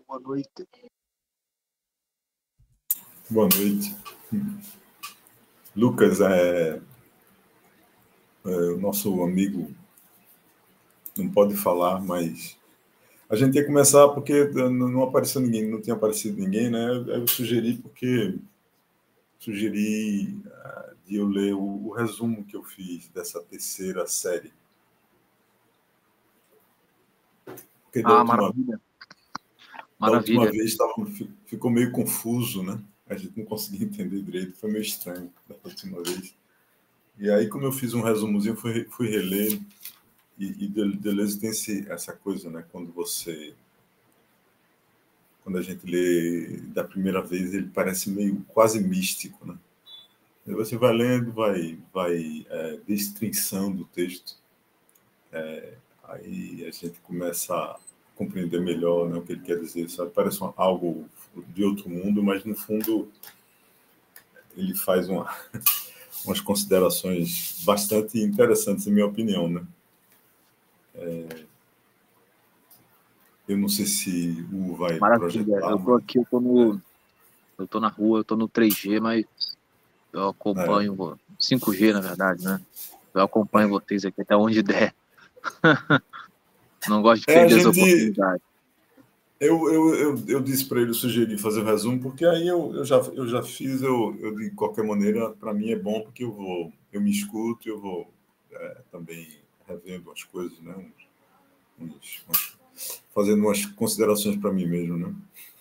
boa noite. Boa noite. Lucas o nosso amigo não pode falar, mas a gente ia começar porque não apareceu ninguém, não tinha aparecido ninguém, né? Eu sugeri de eu ler o resumo que eu fiz dessa terceira série. Porque Maravilha. Da última vez ficou meio confuso, né? A gente não conseguia entender direito, foi meio estranho da última vez. E aí, como eu fiz um resumozinho, fui reler, e Deleuze tem essa coisa, né? Quando a gente lê da primeira vez, ele parece meio quase místico, né? E você vai lendo, vai destrinçando o texto, aí a gente começa a compreender melhor, né, o que ele quer dizer, sabe? Parece algo de outro mundo, mas no fundo ele faz umas considerações bastante interessantes, em minha opinião, né? Eu não sei se o vai projetar. Eu tô aqui, eu tô na rua, eu tô no 3G, mas eu acompanho 5G, na verdade, né? Eu acompanho vocês aqui até onde der. Não gosto de perder as oportunidades. Eu disse para ele, eu sugeri fazer o resumo, porque aí eu já fiz, de qualquer maneira, para mim é bom, porque eu me escuto, eu vou também revendo as coisas, né? Fazendo umas considerações para mim mesmo, né?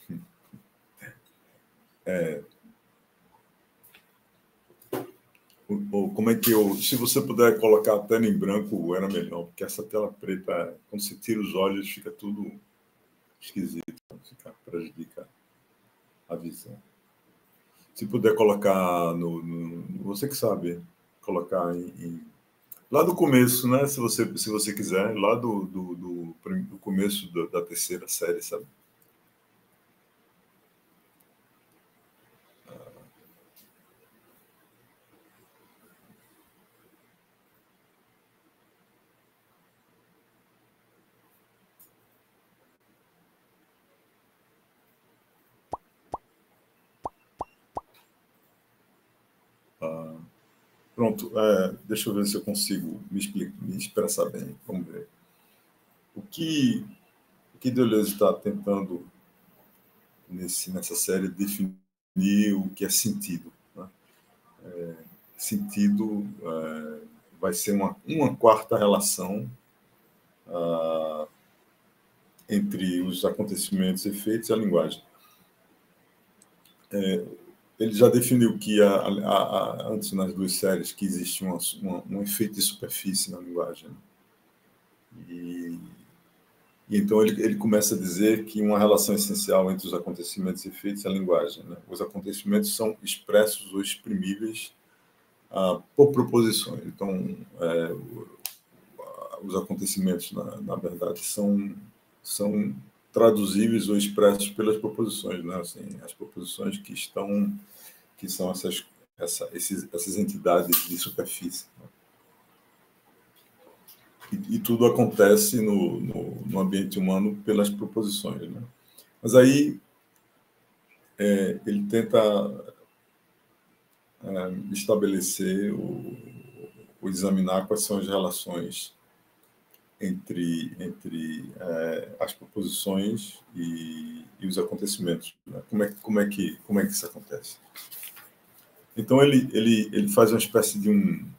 Como é que se você puder colocar a tela em branco, era melhor, porque essa tela preta, quando você tira os olhos, fica tudo esquisito, prejudica a visão. Se puder colocar você que sabe, colocar lá do começo, né? Se você quiser, lá do começo da terceira série, sabe? Pronto, deixa eu ver se eu consigo me expressar bem. Vamos ver. O que Deleuze está tentando nessa série definir o que é sentido, né? Sentido vai ser uma quarta relação entre os acontecimentos, efeitos e a linguagem. Ele já definiu que antes nas duas séries que existe um efeito de superfície na linguagem, né? E então ele começa a dizer que uma relação essencial entre os acontecimentos e efeitos é a linguagem, né? Os acontecimentos são expressos ou exprimíveis por proposições. Então, os acontecimentos, na verdade, são traduzíveis ou expressos pelas proposições, né? Assim, as proposições que são essas entidades de superfície, né? E tudo acontece no ambiente humano pelas proposições, né? Mas aí ele tenta estabelecer ou examinar quais são as relações entre as proposições e os acontecimentos, né? Como é que isso acontece? Então ele faz uma espécie de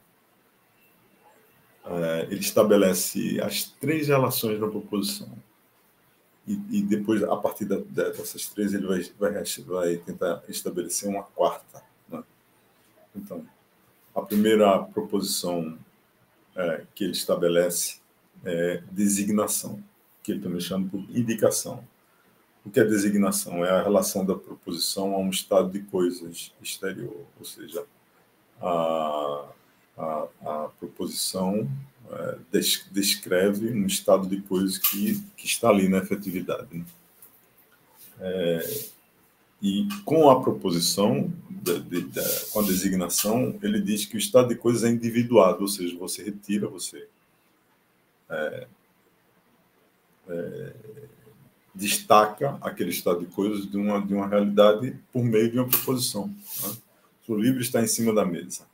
ele estabelece as três relações da proposição e depois, a partir dessas três, ele vai tentar estabelecer uma quarta, né? Então, a primeira proposição que ele estabelece é designação, que ele também chama por indicação. O que é designação? É a relação da proposição a um estado de coisas exterior, ou seja, a proposição descreve um estado de coisas que está ali na efetividade, né? E com a proposição, com a designação, ele diz que o estado de coisas é individuado, ou seja, você retira, você destaca aquele estado de coisas de uma realidade por meio de uma proposição. Né? O livro está em cima da mesa.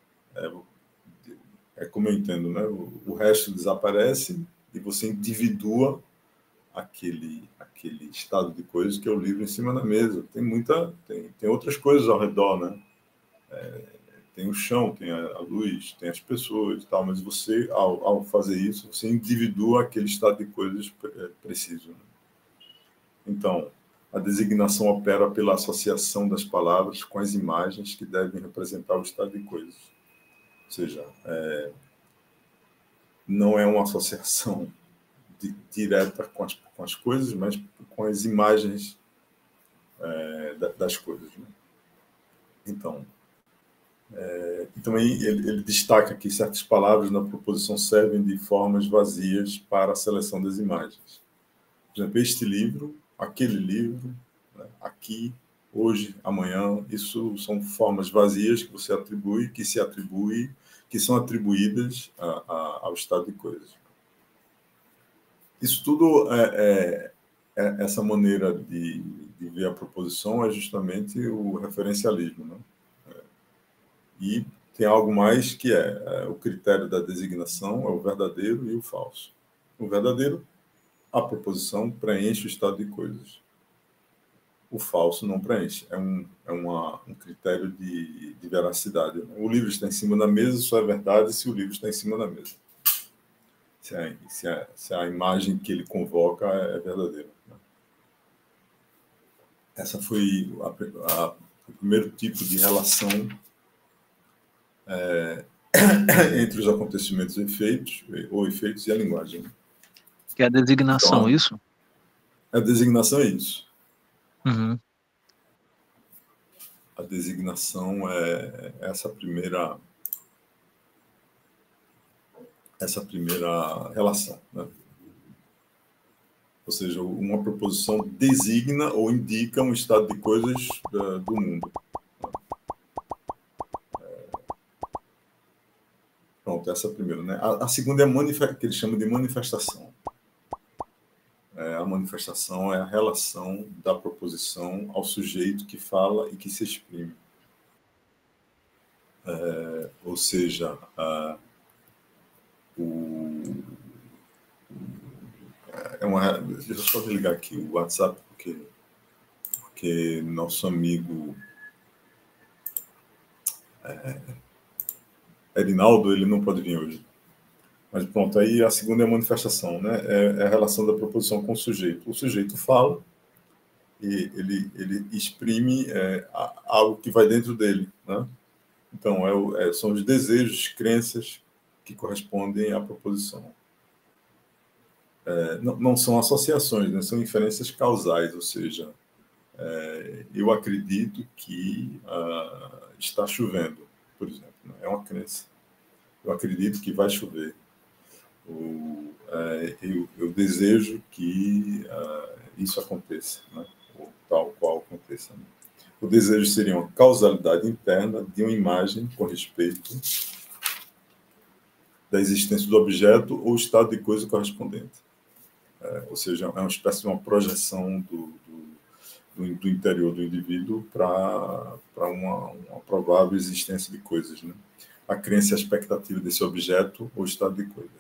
É como eu entendo, né? O resto desaparece e você individua aquele estado de coisas que é o livro em cima da mesa. Tem outras coisas ao redor, né? Tem o chão, tem a luz, tem as pessoas e tal, mas você, ao fazer isso, você individua aquele estado de coisas preciso. Né? Então, a designação opera pela associação das palavras com as imagens que devem representar o estado de coisas. Ou seja, não é uma associação direta com as coisas, mas com as imagens das coisas. Né? Então, também ele destaca que certas palavras na proposição servem de formas vazias para a seleção das imagens. Por exemplo, este livro, aquele livro, né, aqui, hoje, amanhã, isso são formas vazias que você atribui, que são atribuídas ao estado de coisas. Isso tudo, essa maneira de ver a proposição é justamente o referencialismo, né? E tem algo mais que o critério da designação, é o verdadeiro e o falso. O verdadeiro, a proposição preenche o estado de coisas. O falso não preenche. É um critério de veracidade. O livro está em cima da mesa, só é verdade se o livro está em cima da mesa. Se a imagem que ele convoca é verdadeira. Essa foi o primeiro tipo de relação entre os acontecimentos e efeitos e a linguagem. Que é a designação, então, isso? A designação é isso. Uhum. A designação é essa primeira relação, né? Ou seja, uma proposição designa ou indica um estado de coisas do mundo. Pronto, essa é a primeira, né? A segunda é que ele chama de manifestação. A manifestação é a relação da proposição ao sujeito que fala e que se exprime. Ou seja, deixa eu só desligar aqui o WhatsApp, porque nosso amigo Erinaldo, ele não pode vir hoje. Mas pronto, aí a segunda é a manifestação, né? É a relação da proposição com o sujeito. O sujeito fala e ele exprime algo que vai dentro dele, né? Então, são os desejos, crenças que correspondem à proposição. Não são associações, né? São inferências causais, ou seja, eu acredito que está chovendo, por exemplo. Né? É uma crença. Eu acredito que vai chover. Eu desejo que isso aconteça, né? Ou tal qual aconteça. Né? O desejo seria uma causalidade interna de uma imagem com respeito da existência do objeto ou estado de coisa correspondente. Ou seja, é uma espécie de uma projeção do interior do indivíduo para uma provável existência de coisas. Né? A crença e a expectativa desse objeto ou estado de coisas.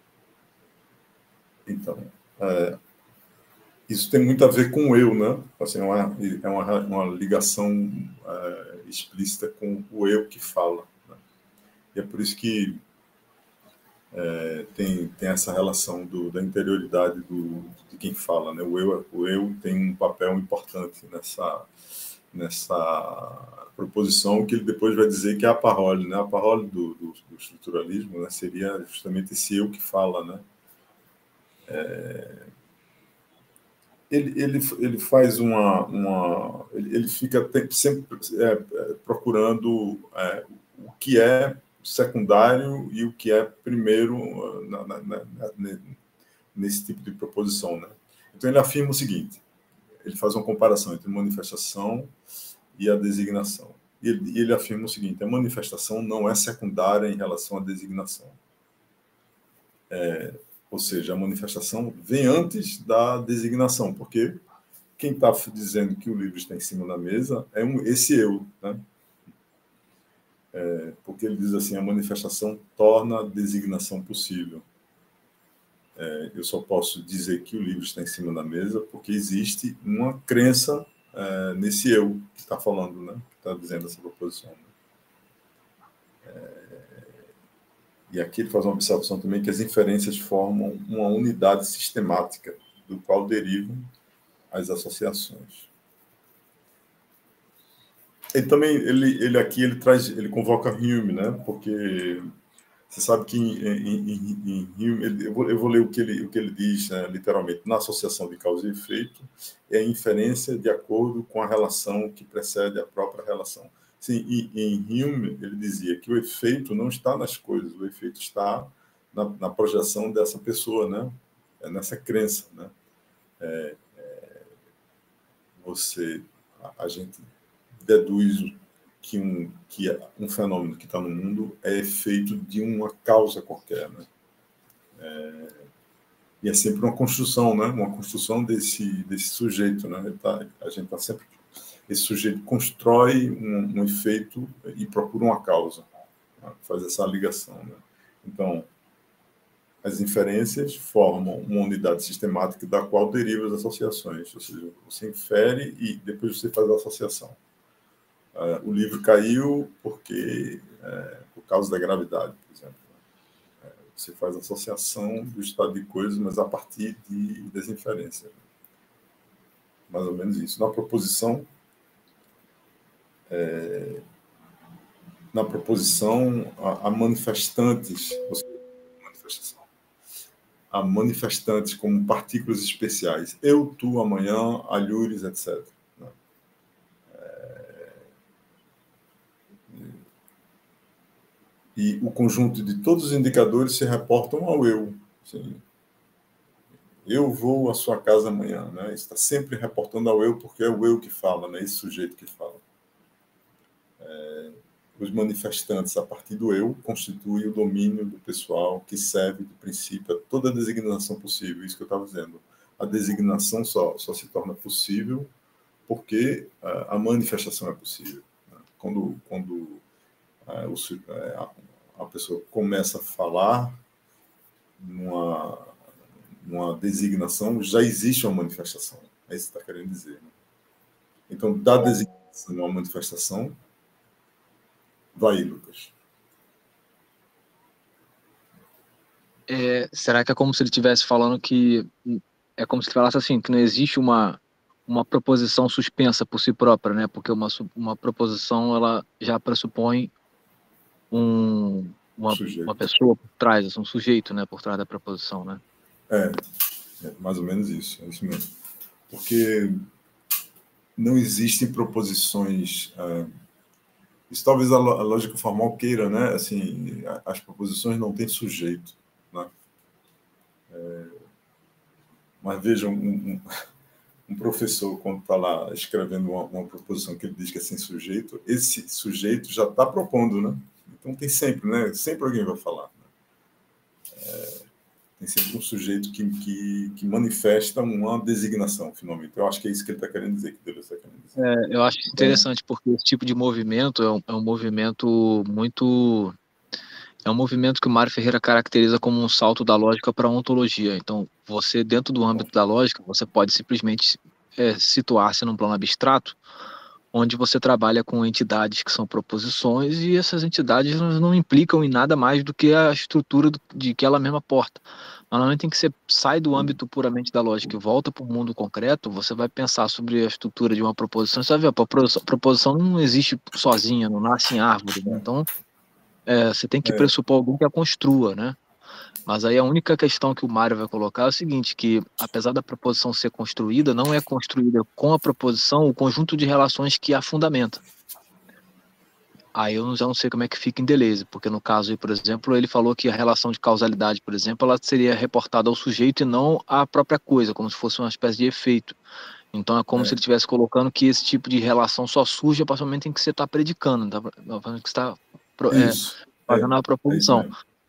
Então, isso tem muito a ver com o eu, né? Assim, é uma ligação explícita com o eu que fala. Né? E é por isso que tem essa relação da interioridade de quem fala. Né? O eu tem um papel importante nessa proposição, que ele depois vai dizer que é a parole. Né? A parole do estruturalismo, né? Seria justamente esse eu que fala, né? Ele faz ele fica sempre procurando o que é secundário e o que é primeiro nesse tipo de proposição, né? Então ele afirma o seguinte: ele faz uma comparação entre manifestação e a designação. E ele afirma o seguinte: a manifestação não é secundária em relação à designação. Ou seja, a manifestação vem antes da designação, porque quem está dizendo que o livro está em cima da mesa é esse eu, né? Porque ele diz assim, a manifestação torna a designação possível. Eu só posso dizer que o livro está em cima da mesa porque existe uma crença nesse eu que está falando, né? Que está dizendo essa proposição. Né? E aqui ele faz uma observação também que as inferências formam uma unidade sistemática do qual derivam as associações. E também ele convoca Hume, né? Porque você sabe que em Hume, eu vou ler o que ele diz, né, literalmente, na associação de causa e efeito, é a inferência de acordo com a relação que precede a própria relação. Sim, em Hume, ele dizia que o efeito não está nas coisas, o efeito está na projeção dessa pessoa, né? Nessa crença, né? A gente deduz que um fenômeno que está no mundo é efeito de uma causa qualquer, né? E é sempre uma construção, né? Uma construção desse sujeito, né? A gente está sempre... Esse sujeito constrói um efeito e procura uma causa, né? Faz essa ligação, né? Então, as inferências formam uma unidade sistemática da qual derivam as associações, ou seja, você infere e depois você faz a associação. O livro caiu por causa da gravidade, por exemplo. Você faz a associação do estado de coisas, mas a partir das inferências. Mais ou menos isso. Na proposição, há manifestantes, ou seja, há manifestantes como partículas especiais. Eu, tu, amanhã, alhures, etc. E o conjunto de todos os indicadores se reportam ao eu. Assim, eu vou à sua casa amanhã, né? Está sempre reportando ao eu, porque é o eu que fala, né? Esse sujeito que fala. Os manifestantes, a partir do eu, constituem o domínio do pessoal que serve de princípio a toda a designação possível. Isso que eu estava dizendo. A designação só se torna possível porque a manifestação é possível. Né? Quando a pessoa começa a falar numa designação, já existe uma manifestação. É isso que está querendo dizer. Né? Então, da designação a uma manifestação, vai, Lucas. Será que é como se ele estivesse falando que... É como se ele falasse assim, que não existe uma proposição suspensa por si própria, né? Porque uma proposição, ela já pressupõe uma pessoa por trás, assim, um sujeito, né? Por trás da proposição, né? É mais ou menos isso. É isso mesmo. Porque não existem proposições... isso talvez a lógica formal queira, né? Assim, as proposições não têm sujeito, né? Mas vejam, um professor, quando está lá escrevendo uma proposição que ele diz que é sem sujeito, esse sujeito já está propondo, né? Então tem sempre, né? Sempre alguém vai falar. Né? Tem sempre um sujeito que manifesta uma designação, finalmente. Eu acho que é isso que ele está querendo dizer, que Deus está querendo dizer. Eu acho interessante, porque esse tipo de movimento é um movimento muito... É um movimento que o Mário Ferreira caracteriza como um salto da lógica para a ontologia. Então, você, dentro do âmbito da lógica, você pode simplesmente situar-se num plano abstrato, onde você trabalha com entidades que são proposições, e essas entidades não implicam em nada mais do que a estrutura de que ela mesma porta. Mas no momento em que você sai do âmbito puramente da lógica e volta para o mundo concreto, você vai pensar sobre a estrutura de uma proposição. Você vai ver, a proposição não existe sozinha, não nasce em árvore, né? Então, você tem que pressupor alguém que a construa, né? Mas aí a única questão que o Mário vai colocar é o seguinte, que apesar da proposição ser construída, não é construída com a proposição o conjunto de relações que a fundamenta. Aí eu já não sei como é que fica em Deleuze, porque no caso aí, por exemplo, ele falou que a relação de causalidade, por exemplo, ela seria reportada ao sujeito e não à própria coisa, como se fosse uma espécie de efeito. Então é como se ele estivesse colocando que esse tipo de relação só surge a partir do momento em que você está predicando, que você está fazendo a proposição.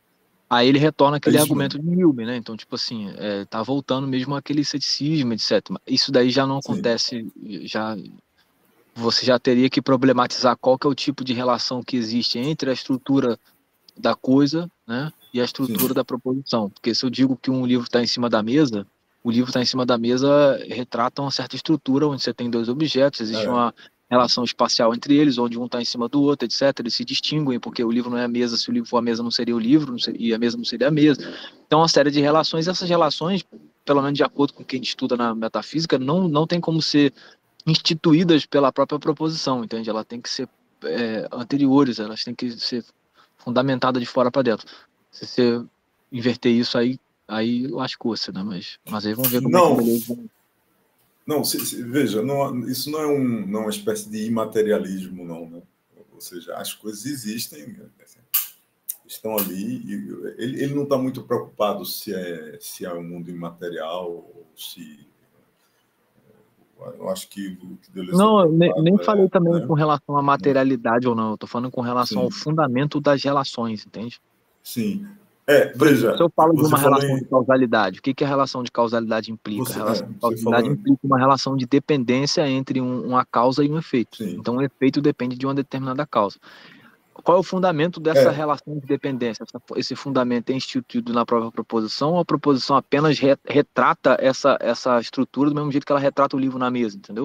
Aí ele retorna É aquele isso mesmo. argumento de Hume, né? Então, tipo assim, tá voltando mesmo aquele ceticismo, etc. Isso daí já não Sim, acontece, já você já teria que problematizar qual que é o tipo de relação que existe entre a estrutura da coisa, né, e a estrutura sim. da proposição. Porque se eu digo que um livro está em cima da mesa, o livro está em cima da mesa retrata uma certa estrutura onde você tem dois objetos, existe É, uma relação espacial entre eles, onde um está em cima do outro, etc. Eles se distinguem, porque o livro não é a mesa, se o livro for a mesa não seria o livro, e a mesa não seria a mesa. Então, uma série de relações, essas relações, pelo menos de acordo com quem estuda na metafísica, não tem como ser instituídas pela própria proposição, entende? Ela tem que ser anteriores, elas têm que ser fundamentadas de fora para dentro. Se você inverter isso aí lascou-se, né? Mas aí vamos ver como é que não, beleza. Vai. não, veja, isso não é não é uma espécie de imaterialismo, não, né? Ou seja, as coisas existem, assim, estão ali, e ele não está muito preocupado se é um mundo imaterial ou se. Eu acho que o que Deleuze está Não, nem preocupado falei é. também Né? com relação à Né? materialidade ou não, eu tô falando com relação ao Sim, fundamento das relações, entende? sim. Por exemplo, se Veja, eu falo de você uma falou relação de em. causalidade, o que que a relação de causalidade implica? A relação de Você causalidade falou. implica uma relação de dependência entre uma causa e um efeito. Sim. Então, o efeito depende de uma determinada causa. Qual é o fundamento dessa É, relação de dependência? Esse fundamento é instituído na própria proposição ou a proposição apenas retrata essa estrutura do mesmo jeito que ela retrata o livro na mesa, entendeu?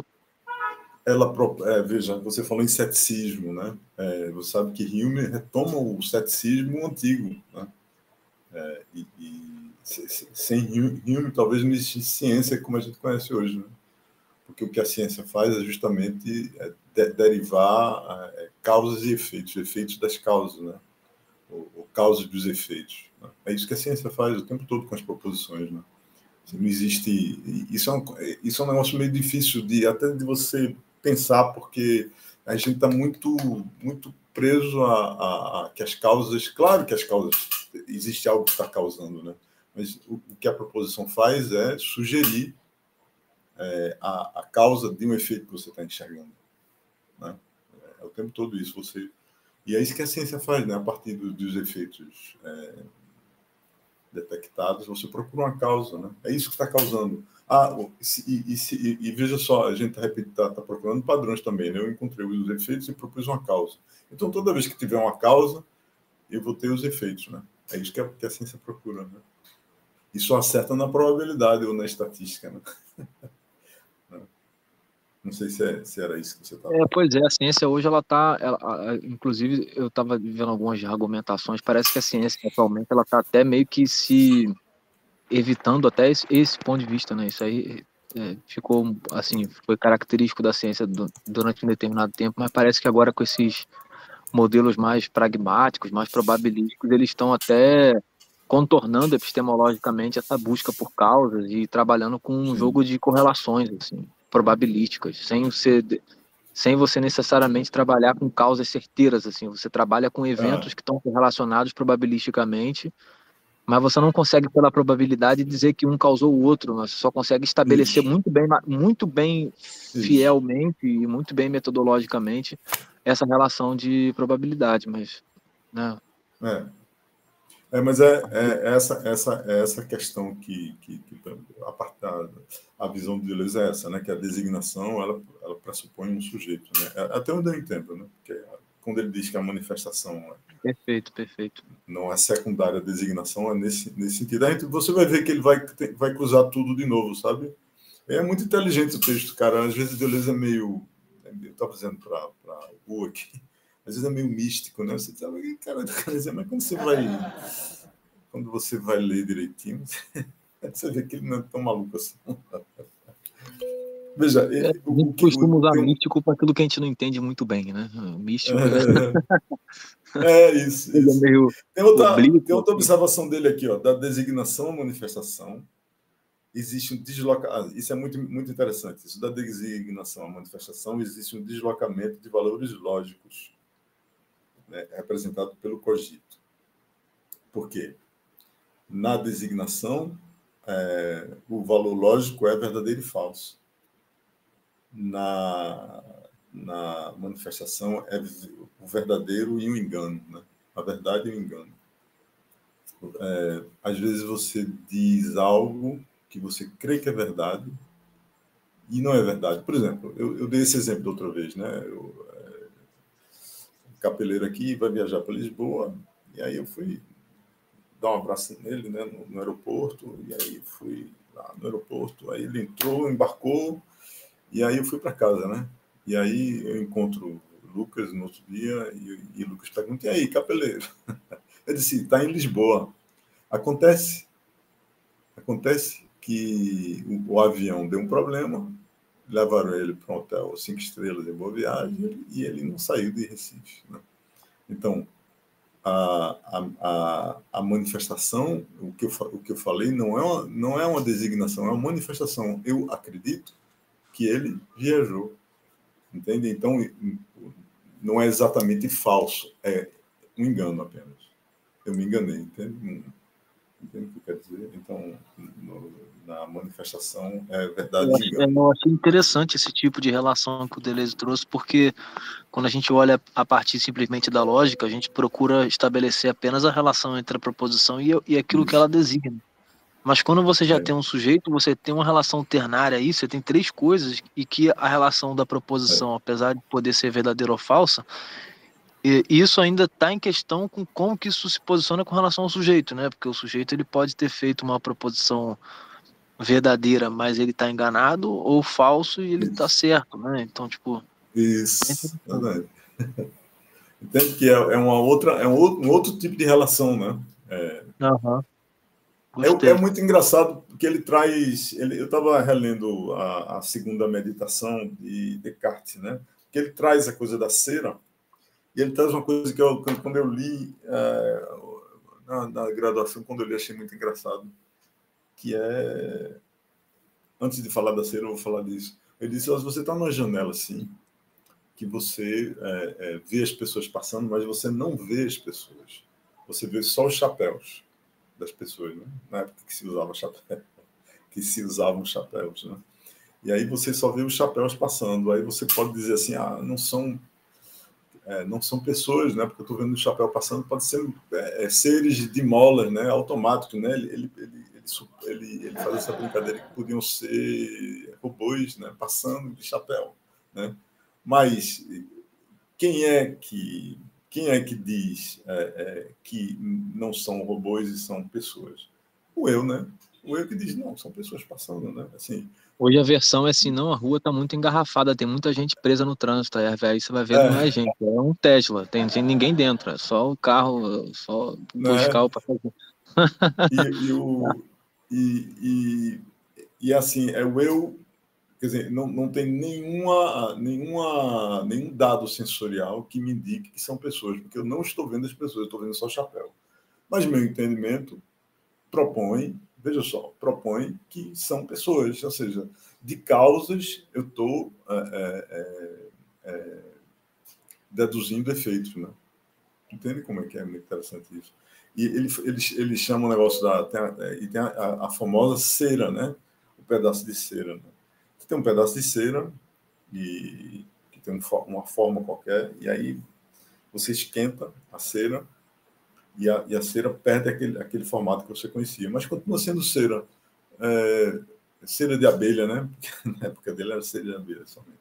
veja, você falou em ceticismo, né? Você sabe que Hume retoma o ceticismo antigo, né? Sem Hume talvez não existisse ciência como a gente conhece hoje, né? Porque o que a ciência faz é justamente derivar causas e efeitos das causas, né? Ou causas dos efeitos. Né? É isso que a ciência faz o tempo todo com as proposições, né? Não existe. Isso é um negócio meio difícil até de você pensar, porque a gente está muito preso a que as causas. Claro que as causas. Existe algo que está causando, né? Mas o que a proposição faz é sugerir a causa de um efeito que você está enxergando. Né? É o tempo todo isso. E é isso que a ciência faz, né? A partir dos efeitos detectados, você procura uma causa, né? É isso que está causando. E veja só, a gente está procurando padrões também, né? Eu encontrei os efeitos e propus uma causa. Então, toda vez que tiver uma causa, eu vou ter os efeitos, né? É isso que a ciência procura, né? E só acerta na probabilidade ou na estatística, né? Não sei se era isso que você estava. Pois é, a ciência hoje ela está, inclusive eu estava vendo algumas argumentações, parece que a ciência atualmente ela está até meio que se evitando até esse ponto de vista, né? Isso aí ficou assim, foi característico da ciência durante um determinado tempo, mas parece que agora com esses modelos mais pragmáticos, mais probabilísticos, eles estão até contornando epistemologicamente essa busca por causas e trabalhando com um Sim. jogo de correlações assim, probabilísticas, sem você necessariamente trabalhar com causas certeiras assim, você trabalha com Ah, eventos que estão relacionados probabilisticamente, mas você não consegue pela probabilidade dizer que um causou o outro, você só consegue estabelecer isso, muito bem isso. fielmente e muito bem metodologicamente essa relação de probabilidade, mas né, É. Mas essa questão que a visão de Deleuze é essa, né? Que a designação ela pressupõe um sujeito, né? Até onde eu entendo, né? Porque quando ele diz que a manifestação perfeito, perfeito. não é secundária à designação, é nesse sentido. Aí você vai ver que ele vai cruzar tudo de novo, sabe? É muito inteligente o texto, cara. Às vezes Deleuze é meio. Eu estava dizendo para o aqui, às vezes é meio místico, né? Você sabe, cara, mas quando você vai ler direitinho, você vê que ele não é tão maluco assim. Veja, A gente costuma usar místico para aquilo que a gente não entende muito bem, né? Místico é isso. meio Tem oblíquo, outra assim. observação dele aqui, ó, da designação à manifestação. Existe um deslocamento. Isso é muito interessante. Isso da designação à manifestação, existe um deslocamento de valores lógicos, né, representado pelo cogito. Por quê? Na designação, o valor lógico é verdadeiro e falso. Na manifestação é o verdadeiro e o engano, né? A verdade e o engano. Às vezes você diz algo que você crê que é verdade e não é verdade. Por exemplo, eu dei esse exemplo da outra vez, né? Capeleiro aqui vai viajar para Lisboa, e aí eu fui dar um abraço nele, né, no aeroporto, e aí fui lá no aeroporto, aí ele entrou, embarcou, e aí eu fui para casa, né? E aí eu encontro o Lucas no outro dia, e o Lucas pergunta: e aí, Capeleiro? Eu disse: está em Lisboa. Acontece que o avião deu um problema, levaram ele para um hotel 5 estrelas em Boa Viagem, e ele não saiu de Recife, né? Então, a manifestação, o que eu falei, não é uma designação, é uma manifestação. Eu acredito que ele viajou, entende? Então, não é exatamente falso, é um engano apenas. Eu me enganei, entende? Entende o que eu quero dizer? Então, na manifestação, é verdade e engano. Eu achei interessante esse tipo de relação que o Deleuze trouxe, porque quando a gente olha a partir simplesmente da lógica, a gente procura estabelecer apenas a relação entre a proposição e aquilo que Isso. ela designa. Mas quando você já É. tem um sujeito, você tem uma relação ternária aí, você tem três coisas, e que a relação da proposição, apesar de poder ser verdadeira ou falsa, isso ainda está em questão com como que isso se posiciona com relação ao sujeito, né? Porque o sujeito ele pode ter feito uma proposição verdadeira, mas ele está enganado, ou falso e ele está Isso. certo, né? Então, tipo... Isso. Verdade. Entende que é uma outra, um outro tipo de relação, né? Aham, É gostei. muito engraçado porque ele traz. Eu estava relendo a segunda meditação de Descartes, né? Que ele traz a coisa da cera, e ele traz uma coisa que quando eu li na graduação, quando eu li, achei muito engraçado, que é. Antes de falar da cera, eu vou falar disso. Ele disse: você está numa janela assim, que você vê as pessoas passando, mas você não vê as pessoas. Você vê só os chapéus das pessoas, né? Na época que se usava chapéu, que se usavam chapéus, né? E aí você só vê os chapéus passando. Aí você pode dizer assim: não são pessoas, né? Porque eu estou vendo o chapéu passando, pode ser seres de molas, né? Automáticos, né? Ele faz essa brincadeira que podiam ser robôs, né? Passando de chapéu, né? Mas quem é que diz que não são robôs e são pessoas? O eu, né? O eu que diz: não, são pessoas passando, né? Assim, Hoje a versão é assim, não, a rua tá muito engarrafada, tem muita gente presa no trânsito, aí você vai ver, não é é, gente, é um Tesla, tem ninguém dentro, é só o carro, só buscar né? o passageiro. E, e, o, e, e assim, é o eu, quer dizer, não tem nenhum dado sensorial que me indique que são pessoas, porque eu não estou vendo as pessoas, eu estou vendo só o chapéu. Mas meu entendimento veja só, propõe que são pessoas, ou seja, de causas eu estou deduzindo efeitos, né? Entende como é que é muito interessante isso? E ele chama o negócio tem a famosa cera, né? O pedaço de cera, né? Você tem um pedaço de cera que tem uma forma qualquer, e aí você esquenta a cera e a cera perde aquele formato que você conhecia, mas continua sendo cera. Cera de abelha, né? Porque na época dele era cera de abelha somente.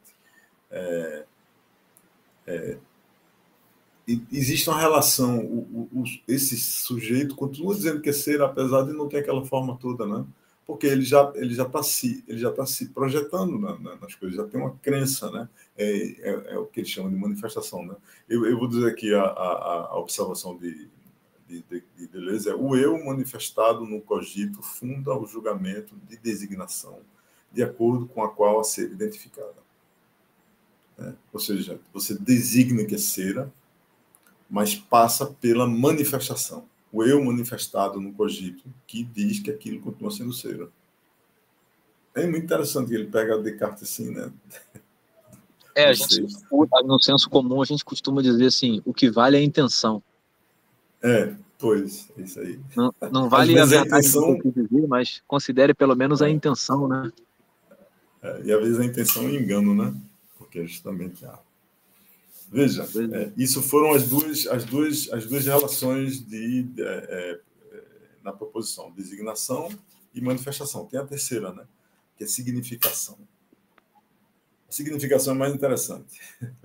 E existe uma relação, esse sujeito continua dizendo que é cera, apesar de não ter aquela forma toda, né? Porque ele já tá se projetando nas coisas, já tem uma crença, né? É o que ele chama de manifestação, né? Eu vou dizer aqui a observação de Deleuze é: o eu manifestado no cogito funda o julgamento de designação de acordo com a qual a ser identificada, né? Ou seja, você designa que é cera, mas passa pela manifestação. O eu manifestado no cogito, que diz que aquilo continua sendo cera. É muito interessante que ele pega Descartes assim, né? A gente, Vocês. no senso comum, a gente costuma dizer assim, o que vale é a intenção. Pois, é isso aí. Não Às vale a vezes a verdade do que eu intenção, quis dizer, mas considere pelo menos a intenção, né? e às vezes a intenção é um engano, né? Porque é justamente a. Veja, isso foram as duas relações na proposição, designação e manifestação. Tem a terceira, né? Que é significação. A significação é mais interessante.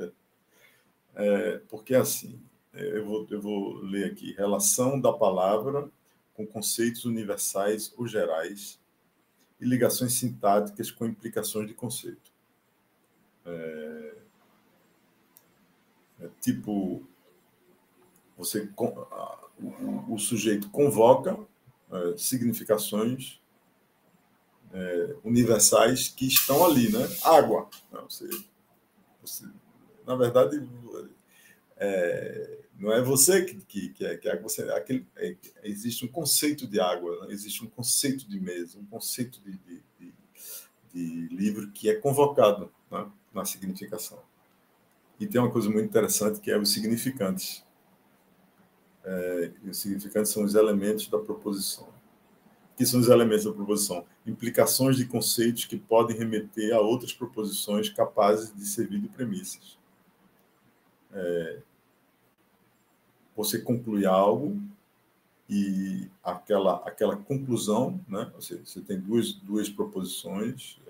Porque, assim, eu vou ler aqui. Relação da palavra com conceitos universais ou gerais e ligações sintáticas com implicações de conceito. Tipo, o sujeito convoca significações universais que estão ali, né? Água. Na verdade, não é você que é água. Existe um conceito de água, né? Existe um conceito de mesa, um conceito de livro que é convocado, né? Na significação. E tem uma coisa muito interessante que é os significantes. Os significantes são os elementos da proposição. O que são os elementos da proposição? Implicações de conceitos que podem remeter a outras proposições capazes de servir de premissas. Você conclui algo e aquela conclusão, né? Você tem duas proposições,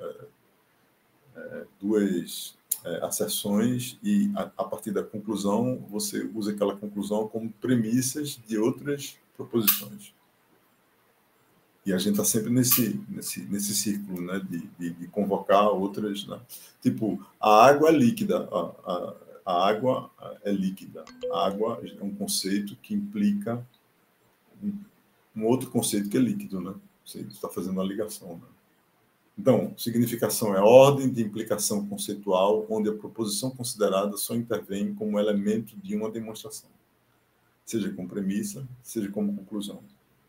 duas asserções, e a partir da conclusão você usa aquela conclusão como premissas de outras proposições. E a gente está sempre nesse círculo, né, de convocar outras, né? Tipo, a água é líquida, a água é líquida. A água é um conceito que implica um outro conceito que é líquido, né? Você está fazendo uma ligação, né? Então, significação é ordem de implicação conceitual, onde a proposição considerada só intervém como elemento de uma demonstração, seja como premissa, seja como conclusão.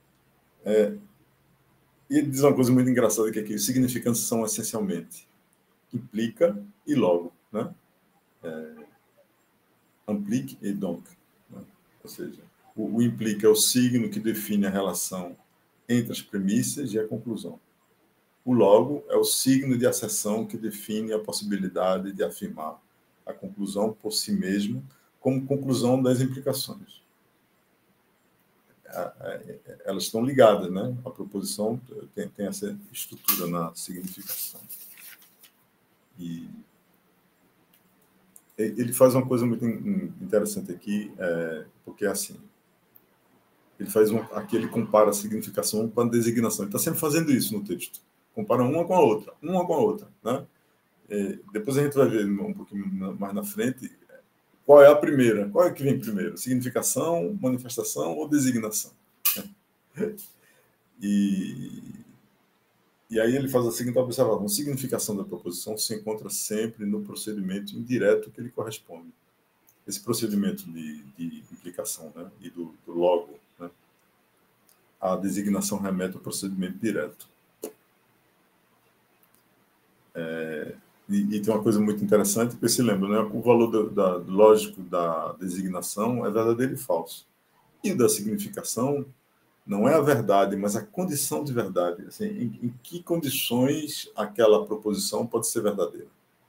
E ele diz uma coisa muito engraçada, que aqui os significantes são essencialmente implica e logo, né? Implique e donc, né? Ou seja, o implica é o signo que define a relação entre as premissas e a conclusão. O logo é o signo de acessão que define a possibilidade de afirmar a conclusão por si mesmo como conclusão das implicações. Elas estão ligadas, né? A proposição tem essa estrutura na significação. E ele faz uma coisa muito interessante aqui, porque assim, ele faz aqui ele compara a significação com a designação. Ele está sempre fazendo isso no texto. Compara uma com a outra, né? Depois a gente vai ver um pouquinho mais na frente qual é a primeira, qual é que vem primeiro, significação, manifestação ou designação. E aí ele faz a seguinte observação: a significação da proposição se encontra sempre no procedimento indireto que lhe corresponde. Esse procedimento de implicação, né, e do logo, né? A designação remete ao procedimento direto. E tem uma coisa muito interessante, porque se lembra, né? O valor lógico da designação é verdadeiro e falso. E da significação não é a verdade, mas a condição de verdade. Assim, em que condições aquela proposição pode ser verdadeira?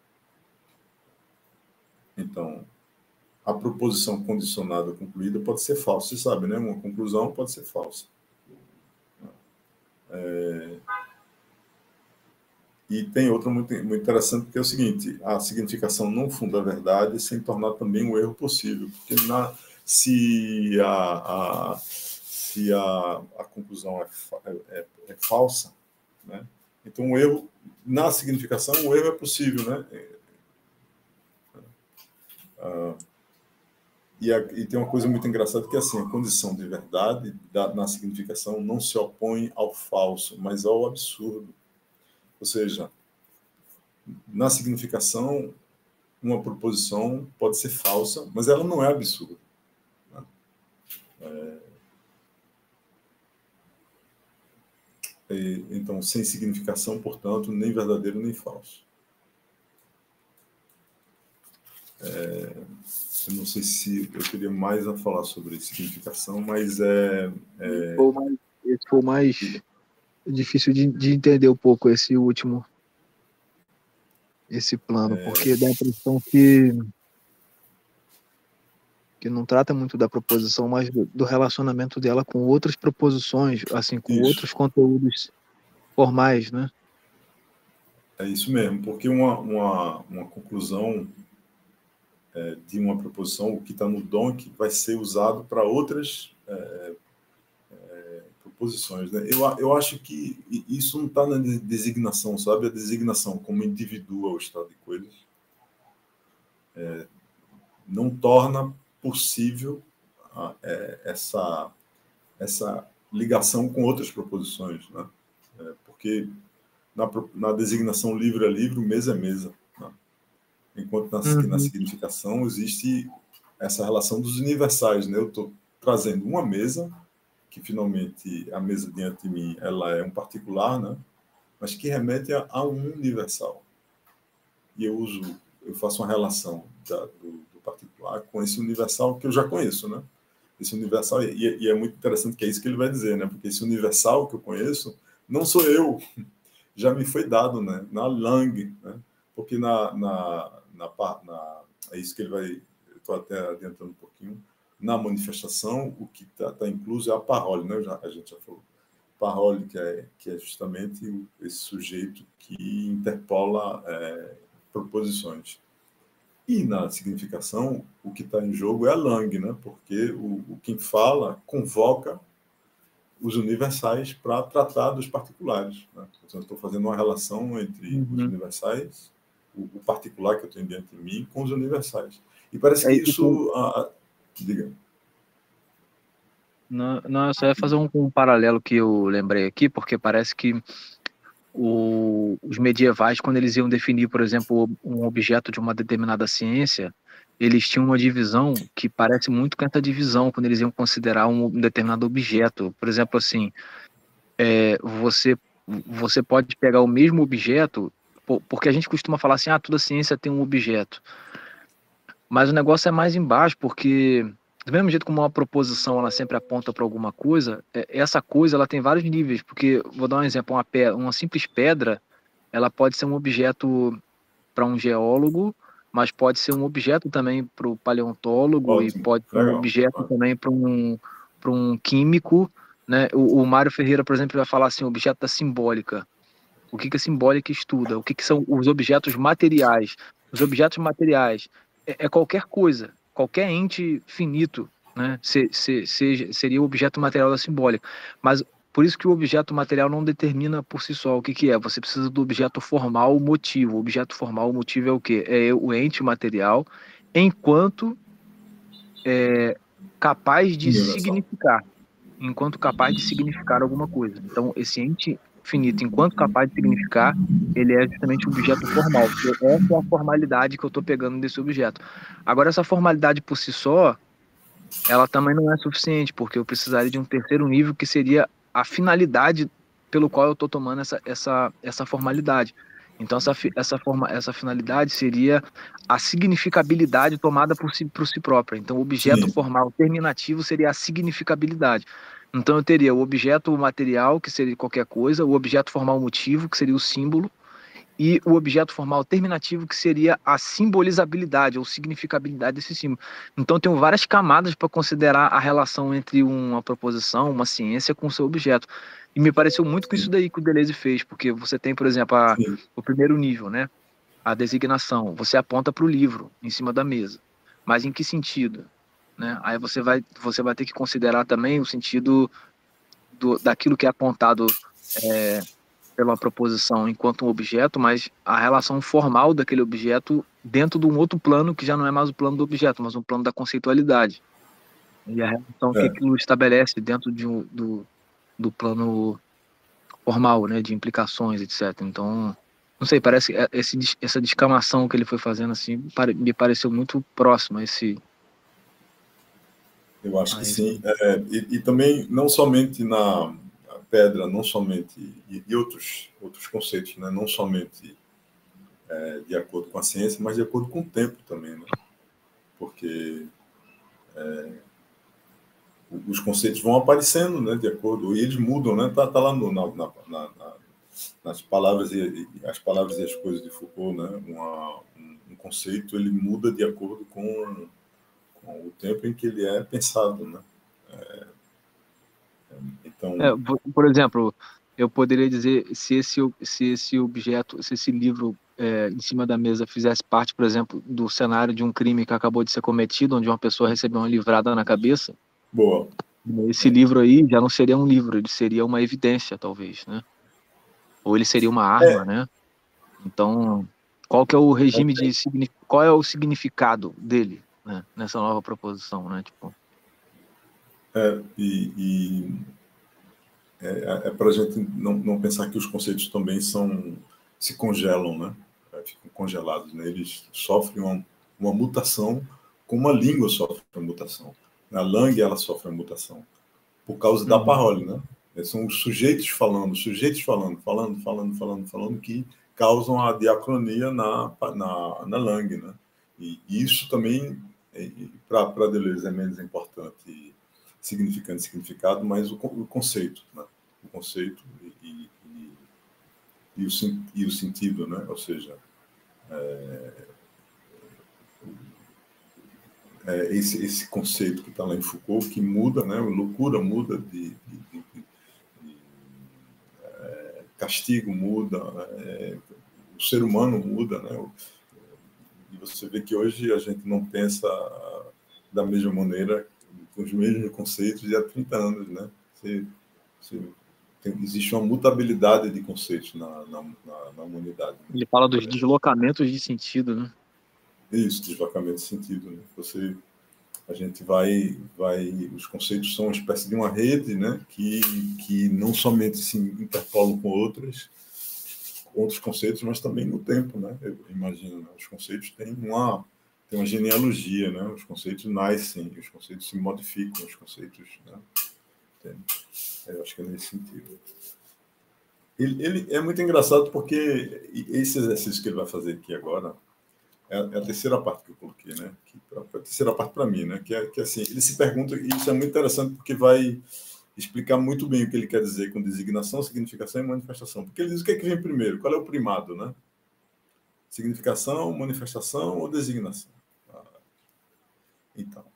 Então, a proposição condicionada ou concluída pode ser falsa. Você sabe, né? Uma conclusão pode ser falsa. E tem outra muito interessante, que é o seguinte: a significação não funda a verdade sem tornar também um erro possível. Porque se a conclusão é falsa, né? Então o erro, na significação, o erro é possível, né? E tem uma coisa muito engraçada, que é assim: a condição de verdade na significação não se opõe ao falso, mas ao absurdo. Ou seja, na significação, uma proposição pode ser falsa, mas ela não é absurda. Então, sem significação, portanto, nem verdadeiro nem falso. Eu não sei se eu teria mais a falar sobre significação, mas Esse foi o mais difícil de entender um pouco, esse último, esse plano, porque dá a impressão que que não trata muito da proposição, mas do relacionamento dela com outras proposições, assim, com Isso. outros conteúdos formais, né? É isso mesmo, porque uma conclusão de uma proposição, o que está no DONC, vai ser usado para outras proposições. Né? Eu acho que isso não está na designação, sabe? A designação como indivíduo ao estado de coisas não torna possível essa ligação com outras proposições, né? Porque na designação livro é livro, mesa é mesa. Né? Enquanto na significação existe essa relação dos universais. Né? Eu estou trazendo uma mesa, que finalmente a mesa diante de mim ela é um particular, né? Mas que remete a um universal. E eu faço uma relação do particular com esse universal que eu já conheço, né? Esse universal, e é muito interessante que é isso que ele vai dizer, né? Porque esse universal que eu conheço não sou eu, já me foi dado, né? Na Lang, né? Porque é isso que ele vai, eu estou até adiantando um pouquinho, na manifestação, o que está incluso é a parole, né? A gente já falou. Parole, que é justamente esse sujeito que interpola proposições. E na significação, o que está em jogo é a Lang, né? Porque quem fala convoca os universais para tratar dos particulares. Né? Então, eu estou fazendo uma relação entre os universais, o particular que eu tenho diante de mim, com os universais. E parece que isso... Diga. Não, eu só ia fazer um paralelo que eu lembrei aqui, porque parece que os medievais, quando eles iam definir, por exemplo, um objeto de uma determinada ciência, eles tinham uma divisão que parece muito com essa divisão, quando eles iam considerar um determinado objeto. Por exemplo, assim, você pode pegar o mesmo objeto, porque a gente costuma falar assim, toda ciência tem um objeto. Mas o negócio é mais embaixo, porque do mesmo jeito como uma proposição ela sempre aponta para alguma coisa, essa coisa ela tem vários níveis, porque vou dar um exemplo, uma simples pedra, ela pode ser um objeto para um geólogo, mas pode ser um objeto também para o paleontólogo e Ótimo. pode ser um Legal. objeto também para um químico, né? O Mário Ferreira, por exemplo, vai falar assim, objeto da simbólica. O que a simbólica estuda? O que são os objetos materiais? Os objetos materiais é qualquer coisa, qualquer ente finito, né? Seria o objeto material da simbólica. Mas por isso que o objeto material não determina por si só o que é. Você precisa do objeto formal, o motivo. O objeto formal, o motivo é o quê? É o ente material, enquanto capaz de Universal. significar. Enquanto capaz de significar alguma coisa. Então, esse ente finito, enquanto capaz de significar, ele é justamente o objeto formal. Essa é a formalidade que eu estou pegando desse objeto. Agora, essa formalidade por si só, ela também não é suficiente, porque eu precisaria de um terceiro nível, que seria a finalidade pelo qual eu estou tomando essa formalidade. Então, essa finalidade seria a significabilidade tomada por si própria. Então, o objeto Sim. formal terminativo seria a significabilidade. Então, eu teria o objeto material, que seria qualquer coisa, o objeto formal motivo, que seria o símbolo, e o objeto formal terminativo, que seria a simbolizabilidade ou significabilidade desse símbolo. Então, eu tenho várias camadas para considerar a relação entre uma proposição, uma ciência, com o seu objeto. E me pareceu muito com isso daí que o Deleuze fez, porque você tem, por exemplo, o primeiro nível, né? A designação. Você aponta para o livro em cima da mesa. Mas em que sentido? Né? Aí você vai ter que considerar também o sentido daquilo que é apontado pela proposição enquanto um objeto, mas a relação formal daquele objeto dentro de um outro plano que já não é mais o plano do objeto, mas um plano da conceitualidade. E a relação que aquilo estabelece dentro do plano formal, né, de implicações, etc. Então, não sei, parece que essa descamação que ele foi fazendo assim me pareceu muito próximo a esse. Eu acho que sim. E também, não somente na pedra, não somente, e outros conceitos, né? Não somente de acordo com a ciência, mas de acordo com o tempo também, né? Porque os conceitos vão aparecendo, né? De acordo, e eles mudam, né? Tá lá nas palavras as palavras e as coisas de Foucault, né? Um conceito ele muda de acordo com com o tempo em que ele é pensado, né? Então, Por exemplo, eu poderia dizer se esse objeto, se esse livro em cima da mesa fizesse parte, por exemplo, do cenário de um crime que acabou de ser cometido, onde uma pessoa recebeu uma livrada na cabeça, boa. esse livro aí já não seria um livro, ele seria uma evidência, talvez, né? Ou ele seria uma arma, né? Então, qual que é o regime qual é o significado dele, né? Nessa nova proposição, né? Tipo, E para a gente não pensar que os conceitos também se congelam, né? Ficam congelados, né? Eles sofrem uma mutação, como a língua sofre uma mutação. A langue, ela sofre uma mutação por causa da parole, né? São os sujeitos falando, falando, que causam a diacronia na langue, né? E isso também, para Deleuze, é menos importante significado, mas o conceito, né? O conceito e o sentido, né? Ou seja, esse conceito que está lá em Foucault, que muda, né? Loucura muda castigo muda, o ser humano muda, né? E você vê que hoje a gente não pensa da mesma maneira, com os mesmos conceitos de há 30 anos, né? Existe uma mutabilidade de conceitos na humanidade. Né? ele fala dos deslocamentos de sentido, né? Isso, deslocamento de sentido. Né? A gente os conceitos são uma espécie de uma rede, né? Que não somente se interpolam com outros conceitos, mas também no tempo, né? Eu imagino, né? Os conceitos têm uma genealogia, né? Os conceitos nascem, os conceitos se modificam, os conceitos, né? Eu acho que é nesse sentido. Ele é muito engraçado porque esse exercício que ele vai fazer aqui agora é a terceira parte que eu coloquei, né? A terceira parte para mim, né? Que assim, ele se pergunta, e isso é muito interessante porque vai explicar muito bem o que ele quer dizer com designação, significação e manifestação. Porque ele diz o que é que vem primeiro, qual é o primado, né? Significação, manifestação ou designação? Então,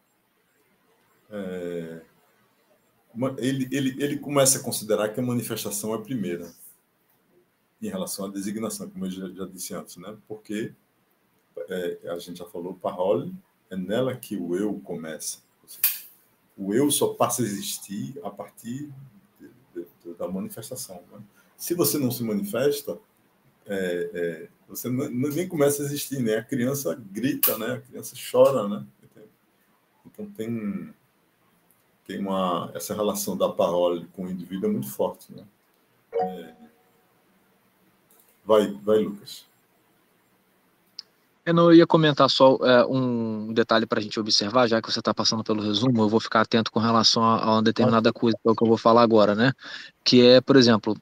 ele começa a considerar que a manifestação é a primeira em relação à designação, como eu já disse antes, né? Porque a gente já falou, parole, é nela que o eu começa. O eu só passa a existir a partir da manifestação. Né? Se você não se manifesta, você nem começa a existir, né? A criança grita, né? A criança chora, né? Então tem essa relação da parole com o indivíduo é muito forte, né? Vai, Lucas. Eu não ia comentar só um detalhe para a gente observar, já que você está passando pelo resumo, eu vou ficar atento com relação a uma determinada coisa, que é o que eu vou falar agora, né? Que é, por exemplo,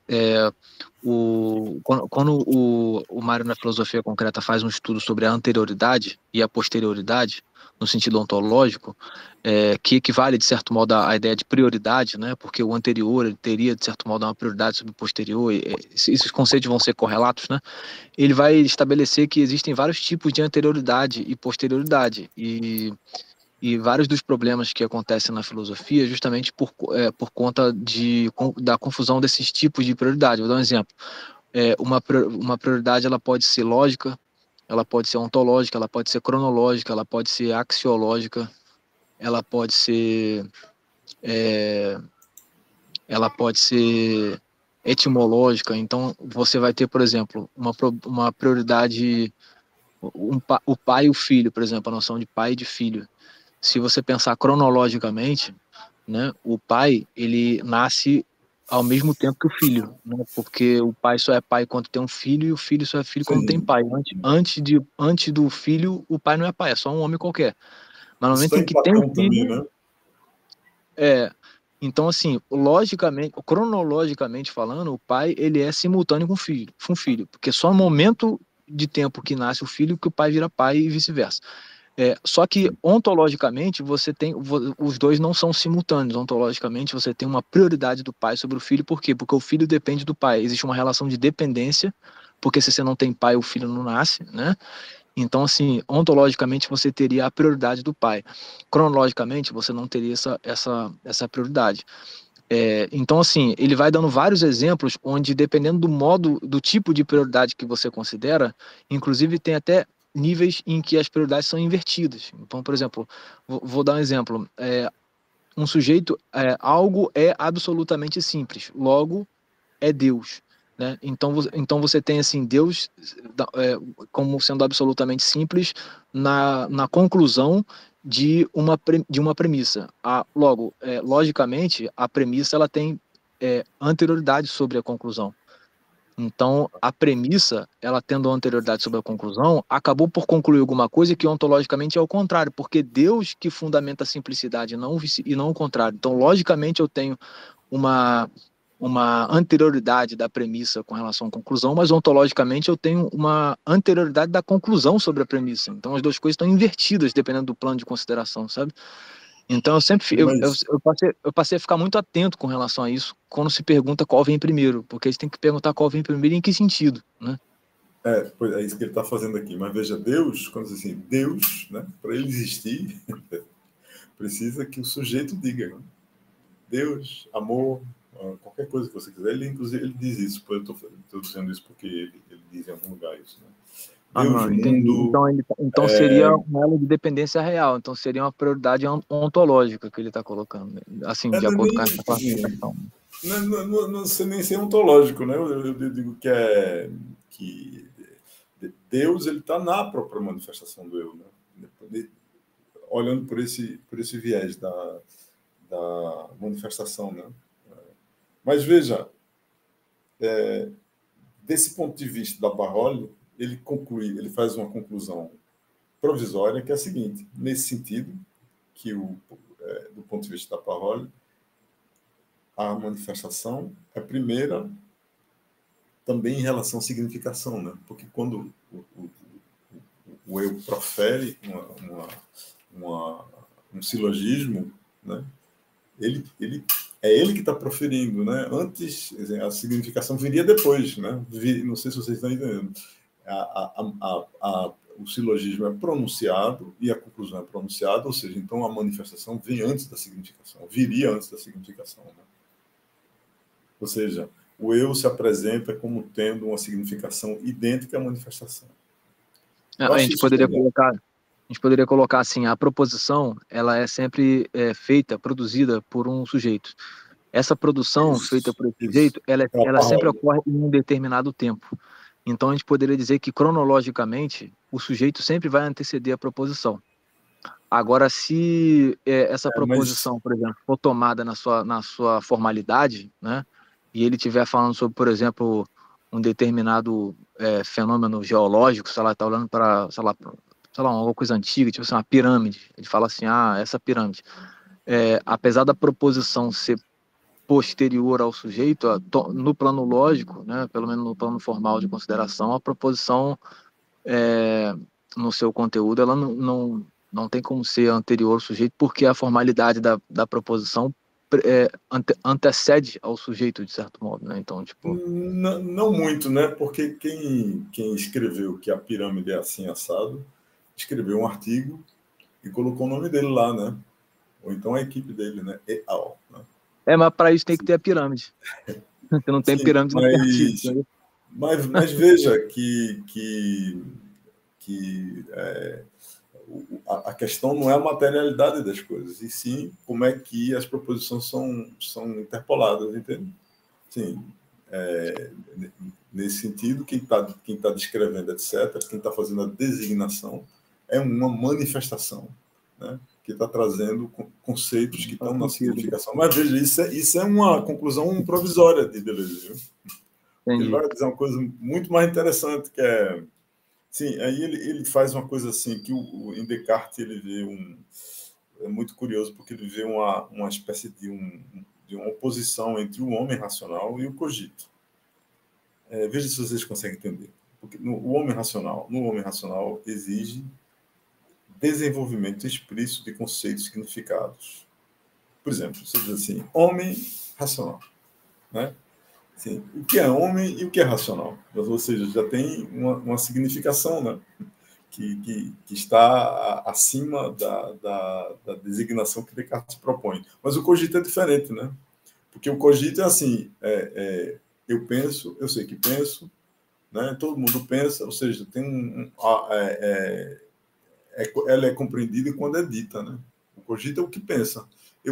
quando o Mário na filosofia concreta faz um estudo sobre a anterioridade e a posterioridade, no sentido ontológico, que equivale, de certo modo, à ideia de prioridade, né? Porque o anterior ele teria, de certo modo, uma prioridade sobre o posterior, esses conceitos vão ser correlatos, né? Ele vai estabelecer que existem vários tipos de anterioridade e posterioridade, e vários dos problemas que acontecem na filosofia justamente por conta da confusão desses tipos de prioridade. Vou dar um exemplo. Uma prioridade ela pode ser lógica, ela pode ser ontológica, ela pode ser cronológica, ela pode ser axiológica, ela pode ser ela pode ser etimológica. Então você vai ter, por exemplo, uma prioridade, o pai e o filho, por exemplo, a noção de pai e de filho. Se você pensar cronologicamente, né, o pai ele nasce ao mesmo tempo que o filho, né, porque o pai só é pai quando tem um filho e o filho só é filho quando tem Sim. pai. Antes do filho, o pai não é pai, é só um homem qualquer. Mas no Isso momento está em em que tem um Platão também, filho, né? é, então, assim, logicamente, cronologicamente falando, o pai ele é simultâneo com o filho, porque só no momento de tempo que nasce o filho que o pai vira pai e vice-versa. Só que ontologicamente os dois não são simultâneos. Ontologicamente você tem uma prioridade do pai sobre o filho, por quê? Porque o filho depende do pai. Existe uma relação de dependência, porque se você não tem pai, o filho não nasce, né? Então, assim, ontologicamente você teria a prioridade do pai. Cronologicamente, você não teria essa prioridade. Então, assim, ele vai dando vários exemplos onde, dependendo do modo, do tipo de prioridade que você considera, inclusive tem até níveis em que as prioridades são invertidas. Então, por exemplo, vou dar um exemplo. Um sujeito, algo é absolutamente simples, logo é Deus, né? Então você tem assim Deus como sendo absolutamente simples na conclusão de uma premissa. Logo, logicamente, a premissa ela tem anterioridade sobre a conclusão. Então, a premissa, ela tendo anterioridade sobre a conclusão, acabou por concluir alguma coisa que ontologicamente é o contrário, porque Deus que fundamenta a simplicidade e não o contrário. Então, logicamente, eu tenho uma, uma anterioridade da premissa com relação à conclusão, mas ontologicamente eu tenho uma anterioridade da conclusão sobre a premissa. Então, as duas coisas estão invertidas dependendo do plano de consideração, sabe? Então, eu sempre Mas, eu passei a ficar muito atento com relação a isso quando se pergunta qual vem primeiro, porque eles têm que perguntar qual vem primeiro e em que sentido, né? pois é isso que ele está fazendo aqui. Mas veja, Deus, quando diz assim, Deus, né, para ele existir, precisa que o sujeito diga, né? Deus, amor, qualquer coisa que você quiser. Ele, inclusive, ele diz isso. Eu estou dizendo isso porque ele diz em algum lugar isso. Né? Deus, Aham, entendi. mundo. Então seria um elo de dependência real. Então seria uma prioridade ontológica que ele está colocando, né? Assim, de Não é acordo com nem, essa assim, classificação. não sei nem ser ontológico, né? Eu digo que Deus ele está na própria manifestação do eu, né? Olhando por esse viés da manifestação, né? Mas veja, desse ponto de vista da Barroli, ele faz uma conclusão provisória que é a seguinte: nesse sentido, que do ponto de vista da Barroli, a manifestação é primeira também em relação à significação, né? Porque quando o eu profere um silogismo, né? Ele é ele que está proferindo, né? Antes, a significação viria depois, né? Não sei se vocês estão entendendo. O silogismo é pronunciado e a conclusão é pronunciada, ou seja, então a manifestação vem antes da significação, viria antes da significação, né? Ou seja, o eu se apresenta como tendo uma significação idêntica à manifestação. Eu A acho gente isso poderia genial. colocar, a gente poderia colocar assim, a proposição, ela é sempre feita, produzida por um sujeito. Essa produção feita Isso, por esse isso. sujeito, É a ela sempre paródia. ocorre em um determinado tempo. Então a gente poderia dizer que cronologicamente o sujeito sempre vai anteceder a proposição. Agora, se essa Mas proposição, por exemplo, for tomada na sua formalidade, né, e ele estiver falando sobre, por exemplo, um determinado fenômeno geológico, sei lá, está olhando para, sei lá, uma coisa antiga, tipo assim, uma pirâmide, ele fala assim, essa pirâmide. Apesar da proposição ser posterior ao sujeito, no plano lógico, né, pelo menos no plano formal de consideração, a proposição é, no seu conteúdo, ela não tem como ser anterior ao sujeito, porque a formalidade da proposição antecede ao sujeito, de certo modo, né? Então, tipo... não muito, né? Porque quem escreveu que a pirâmide é assim assado, escreveu um artigo e colocou o nome dele lá, né? Ou então a equipe dele, né? E al, né? Mas para isso tem que ter a pirâmide. Se não tem Sim, pirâmide, não tem artigo. mas veja que a questão não é a materialidade das coisas, e sim como é que as proposições são interpoladas, entende? Sim, nesse sentido, quem tá descrevendo, etc., quem está fazendo a designação é uma manifestação, né? Que está trazendo conceitos que Não faz estão na sentido. significação. Mas veja, isso é uma conclusão provisória de Deleuze, viu? Ele Entendi. vai dizer uma coisa muito mais interessante, que é... Sim, aí ele faz uma coisa assim, que em Descartes ele vê é muito curioso, porque ele vê uma espécie de uma oposição entre o homem racional e o cogito. Veja se vocês conseguem entender. Porque no homem racional exige desenvolvimento explícito de conceitos significados. Por exemplo, você diz assim, homem racional, né? Assim, o que é homem e o que é racional? Ou seja, já tem uma significação, né? que está acima da designação que Descartes propõe. Mas o cogito é diferente, né? Porque o cogito é assim, eu penso, eu sei que penso, né? Todo mundo pensa, ou seja, tem ela é compreendida quando é dita, né? O cogito é o que pensa.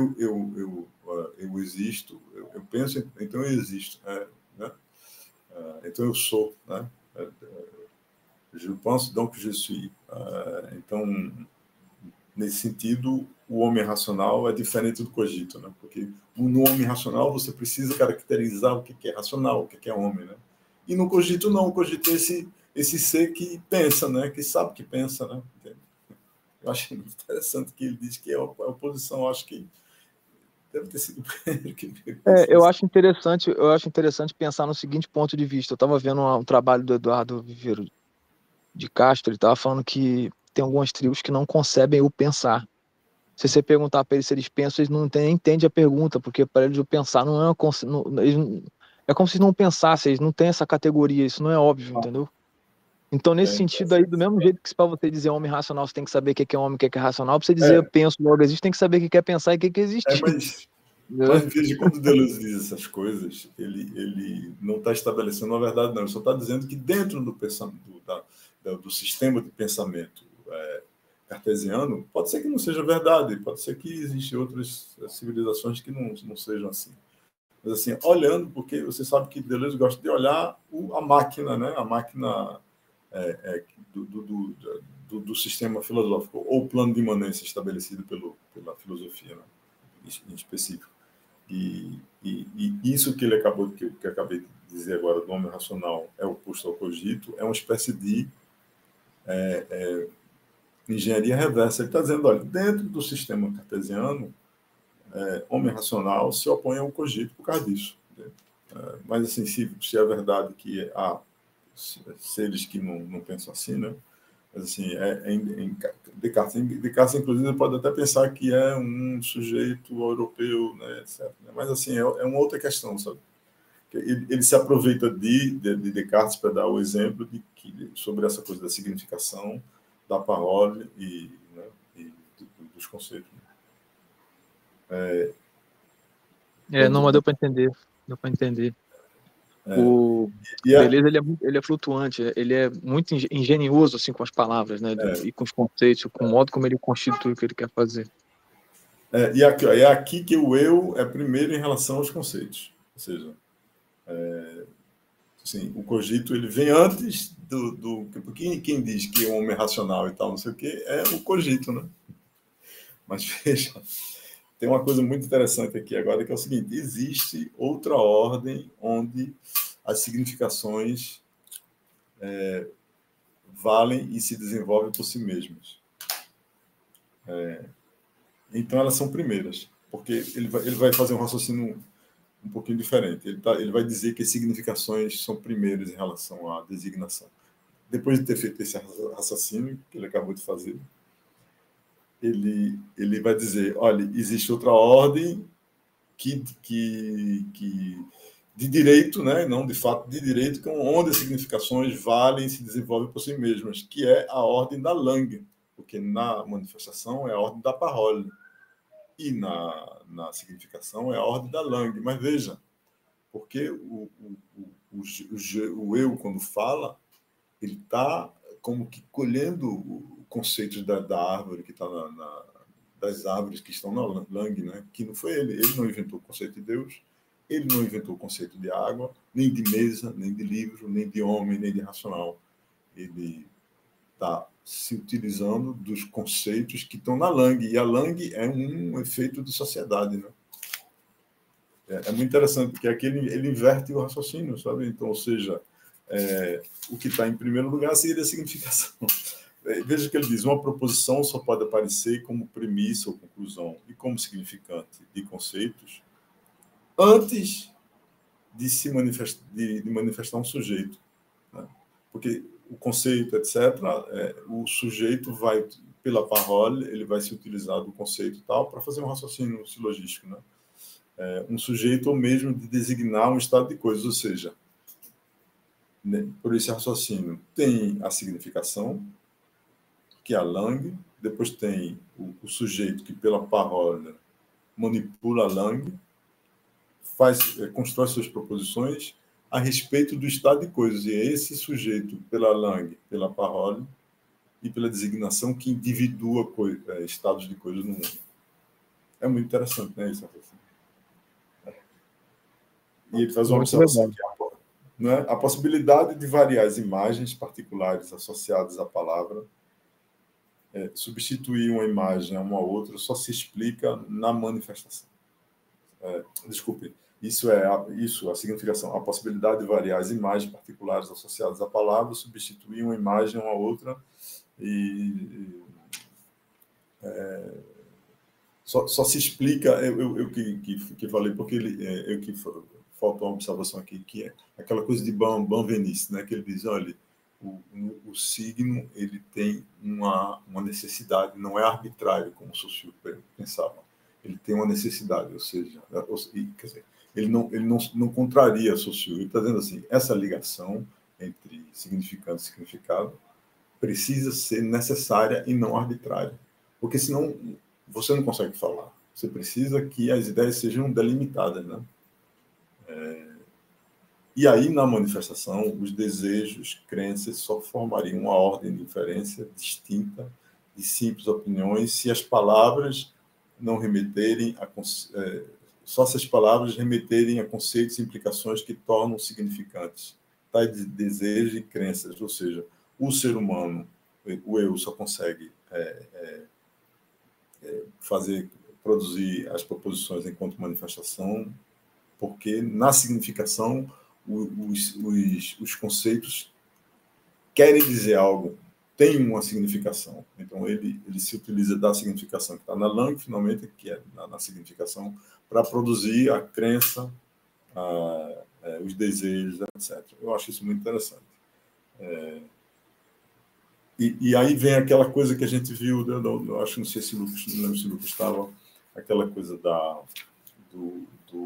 Eu existo, eu penso, então eu existo, né? Então eu sou, né? Je pense, donc je suis. Então, nesse sentido, o homem racional é diferente do cogito, né? Porque no homem racional você precisa caracterizar o que é racional, o que é homem, né? E no cogito não, o cogito é esse ser que pensa, né? Que sabe que pensa, né? Eu acho muito interessante que ele diz que a oposição, acho que deve ter sido o primeiro que eu acho interessante pensar no seguinte ponto de vista. Eu estava vendo um trabalho do Eduardo Viveiro de Castro, ele estava falando que tem algumas tribos que não concebem o pensar. Se você perguntar para eles se eles pensam, eles não entendem a pergunta, porque para eles o pensar não é uma, é como se não pensassem, eles não têm essa categoria, isso não é óbvio, entendeu? Então, nesse sentido aí, do mesmo jeito que para você dizer homem racional, você tem que saber o que é homem, o que é racional, para você dizer eu penso, logo existe, tem que saber o que é pensar e o que é existir. Mas veja, quando Deleuze diz essas coisas, ele não está estabelecendo uma verdade, não. Ele só está dizendo que dentro do pensamento, do sistema de pensamento cartesiano, pode ser que não seja verdade, pode ser que existem outras civilizações que não sejam assim. Mas assim, olhando, porque você sabe que Deleuze gosta de olhar a máquina, né? A máquina do sistema filosófico, ou o plano de imanência estabelecido pela filosofia, né? Em específico. E isso que que eu acabei de dizer agora do homem racional é oposto ao cogito, é uma espécie de engenharia reversa. Ele está dizendo, olha, dentro do sistema cartesiano, homem racional se opõe ao cogito por causa disso. Mas, assim, se é verdade que há seres que não pensam assim, né? Mas, assim, Descartes, inclusive, pode até pensar que é um sujeito europeu, né, etc. Mas, assim, é uma outra questão, sabe? Ele se aproveita de Descartes para dar o exemplo sobre essa coisa da significação, da parole né, e dos conceitos. Não, mas deu para entender. Deu para entender. O Yeah. Deleuze, ele é flutuante, ele é muito engenhoso assim, com as palavras, né? E com os conceitos, com o modo como ele constitui o que ele quer fazer. É aqui que o eu é primeiro em relação aos conceitos. Ou seja, assim, o cogito ele vem antes porque quem diz que é um homem racional e tal, não sei o quê, é o cogito, né? Mas veja, tem uma coisa muito interessante aqui agora, que é o seguinte: existe outra ordem onde as significações valem e se desenvolvem por si mesmas. Então, elas são primeiras, porque ele vai fazer um raciocínio um pouquinho diferente. Ele vai dizer que as significações são primeiras em relação à designação. Depois de ter feito esse raciocínio que ele acabou de fazer, ele vai dizer, olha, existe outra ordem de direito, né, não de fato de direito, onde as significações valem e se desenvolvem por si mesmas, que é a ordem da langue, porque na manifestação é a ordem da parole e na significação é a ordem da langue. Mas veja, porque o eu, quando fala, ele está como que colhendo conceitos da árvore que está das árvores que estão na langue, né? Que não foi ele. Ele não inventou o conceito de Deus, ele não inventou o conceito de água, nem de mesa, nem de livro, nem de homem, nem de racional. Ele está se utilizando dos conceitos que estão na langue, e a langue é um efeito de sociedade, né? É muito interessante, porque aqui ele inverte o raciocínio, sabe? Então, ou seja, o que está em primeiro lugar seria a significação. Veja que ele diz, uma proposição só pode aparecer como premissa ou conclusão e como significante de conceitos antes de se manifestar um sujeito, né? Porque o conceito, etc., o sujeito vai, pela parole, ele vai se utilizar do conceito e tal para fazer um raciocínio silogístico, né? Um sujeito ou mesmo de designar um estado de coisas, ou seja, né, por esse raciocínio tem a significação, que é a Lang, depois tem o sujeito que, pela parole, manipula a Lang, constrói suas proposições a respeito do estado de coisas. E é esse sujeito, pela Lang, pela parole e pela designação, que individua estados de coisas no mundo. É muito interessante, né, isso? E ele faz uma observação aqui, né? A possibilidade de variar as imagens particulares associadas à palavra, substituir uma imagem a uma outra, só se explica na manifestação. Desculpe, a significação, a possibilidade de variar as imagens particulares associadas à palavra, substituir uma imagem a uma outra, só se explica, eu que falei, porque faltou uma observação aqui, que é aquela coisa de Benveniste, né, que ele diz, olha, o signo ele tem uma necessidade, não é arbitrário, como o Saussure pensava. Ele tem uma necessidade, ou seja, quer dizer, ele não contraria a Saussure. Ele está dizendo assim, essa ligação entre significante e significado precisa ser necessária e não arbitrária, porque senão você não consegue falar. Você precisa que as ideias sejam delimitadas, né? E aí, na manifestação, os desejos, crenças só formariam uma ordem de inferência distinta de simples opiniões se as palavras não remeterem só se as palavras remeterem a conceitos e implicações que tornam significantes tais desejos e crenças. Ou seja, o ser humano, o eu, só consegue produzir as proposições enquanto manifestação porque, na significação, os conceitos querem dizer algo, têm uma significação. Então, ele se utiliza da significação que está na Lang, finalmente, que é na significação, para produzir a crença, os desejos, etc. Eu acho isso muito interessante. E aí vem aquela coisa que a gente viu, eu acho, não sei se o Lucas, não lembro se o Lucas estava, aquela coisa do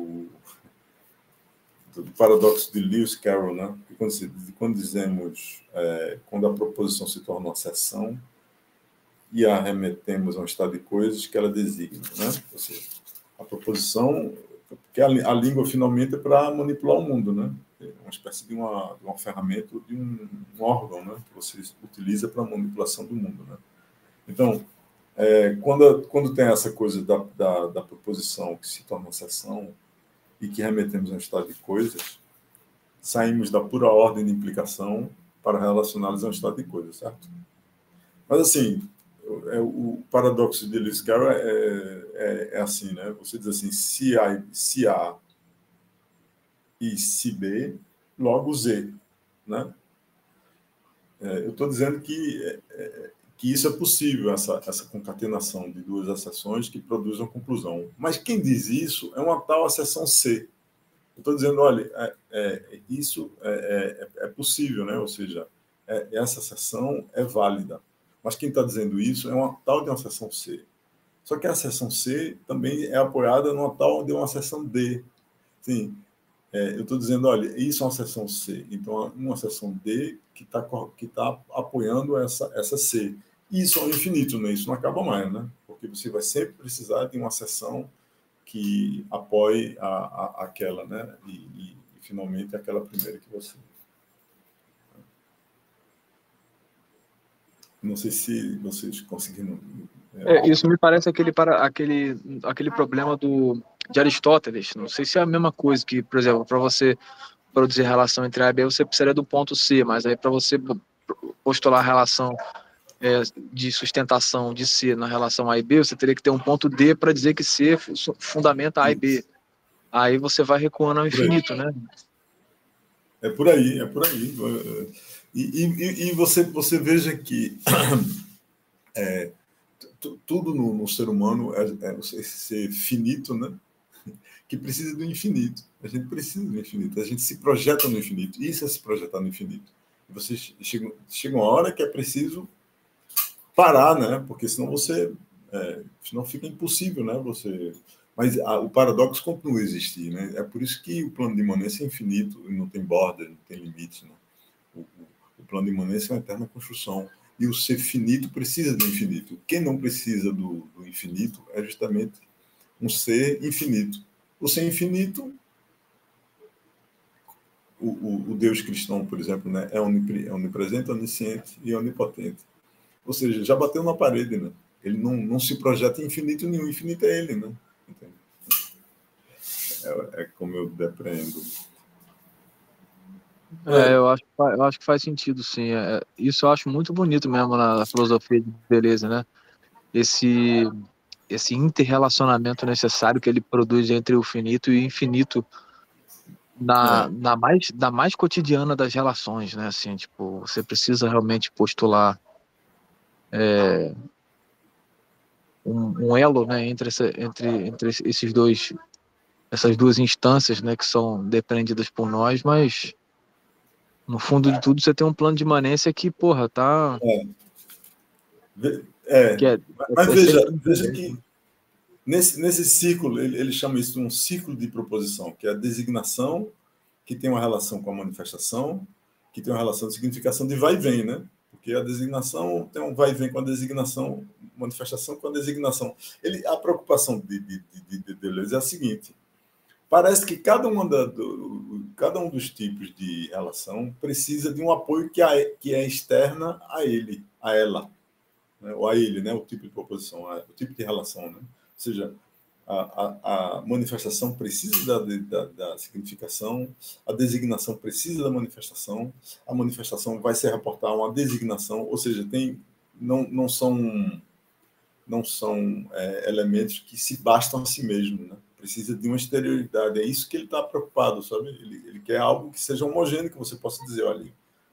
paradoxo de Lewis Carroll, né? Quando dizemos, quando a proposição se torna uma seção e a remetemos a um estado de coisas que ela designa, né? Ou seja, a proposição, porque a língua finalmente é para manipular o mundo, né? É uma espécie de uma ferramenta, de um órgão, né? Que você utiliza para a manipulação do mundo, né? Então, quando tem essa coisa da proposição que se torna uma seção e que remetemos a um estado de coisas, saímos da pura ordem de implicação para relacioná-los a um estado de coisas, certo? Mas, assim, o paradoxo de Lewis Carroll é assim, né? Você diz assim, se A e se B, logo Z, né? Eu estou dizendo que isso é possível, essa concatenação de duas acessões que produzam conclusão. Mas quem diz isso é uma tal acessão C. Eu estou dizendo, olha, isso é possível, né? Ou seja, essa seção é válida. Mas quem está dizendo isso é uma tal de uma seção C. Só que a seção C também é apoiada numa tal de uma seção D. Sim, eu estou dizendo, olha, isso é uma seção C. Então, uma seção D que tá apoiando essa C. Isso é um infinito, né? Isso não acaba mais, né? Porque você vai sempre precisar de uma seção que apoie aquela, né? E finalmente aquela primeira que você. Não sei se vocês conseguiram. Isso me parece aquele problema de Aristóteles. Não sei se é a mesma coisa que, por exemplo, para você produzir relação entre A e B, você precisaria do ponto C, mas aí para você postular a relação de sustentação de C na relação A e B, você teria que ter um ponto D para dizer que C fundamenta A e B. Aí você vai recuando ao infinito, né? É por aí, é por aí. E você veja que tudo no ser humano é ser finito, né? Que precisa do infinito. A gente precisa do infinito. A gente se projeta no infinito. Isso é se projetar no infinito. E você chega uma hora que é preciso parar, né? Porque senão senão fica impossível, né? Mas o paradoxo continua a existir, né? É por isso que o plano de imanência é infinito e não tem borda, não tem limite, né? O plano de imanência é uma eterna construção. e o ser finito precisa do infinito. Quem não precisa do infinito é justamente um ser infinito. O ser infinito, o Deus cristão, por exemplo, né, é onipresente, onisciente e onipotente. Ou seja, já bateu na parede, né? Ele não se projeta em infinito nenhum, infinito é ele, né? Entende? É como eu depreendo. Eu acho que faz sentido, sim. Isso eu acho muito bonito mesmo na filosofia de beleza, né? Esse, esse interrelacionamento necessário que ele produz entre o finito e o infinito na mais cotidiana das relações, né? Assim, tipo, você precisa realmente postular um elo, né, entre essas duas instâncias, né, que são depreendidas por nós, mas no fundo de tudo você tem um plano de imanência que, porra, tá, que Mas é sempre veja presente, né? que nesse ciclo, ele chama isso de um ciclo de proposição, que é a designação, que tem uma relação com a manifestação, que tem uma relação de significação de vai e vem, né? Porque a designação tem um vai e vem com a designação, manifestação com a designação. A preocupação de Deleuze é a seguinte: parece que cada um dos tipos de relação precisa de um apoio que é externa a ele, a ela, né? Ou a ele, né? O tipo de proposição, o tipo de relação, né? Ou seja, a manifestação precisa da significação, a designação precisa da manifestação, a manifestação vai se reportar a uma designação, ou seja, não são elementos que se bastam a si mesmo, né? Precisa de uma exterioridade. É isso que ele está preocupado, sabe? Ele quer algo que seja homogêneo, que você possa dizer, olha,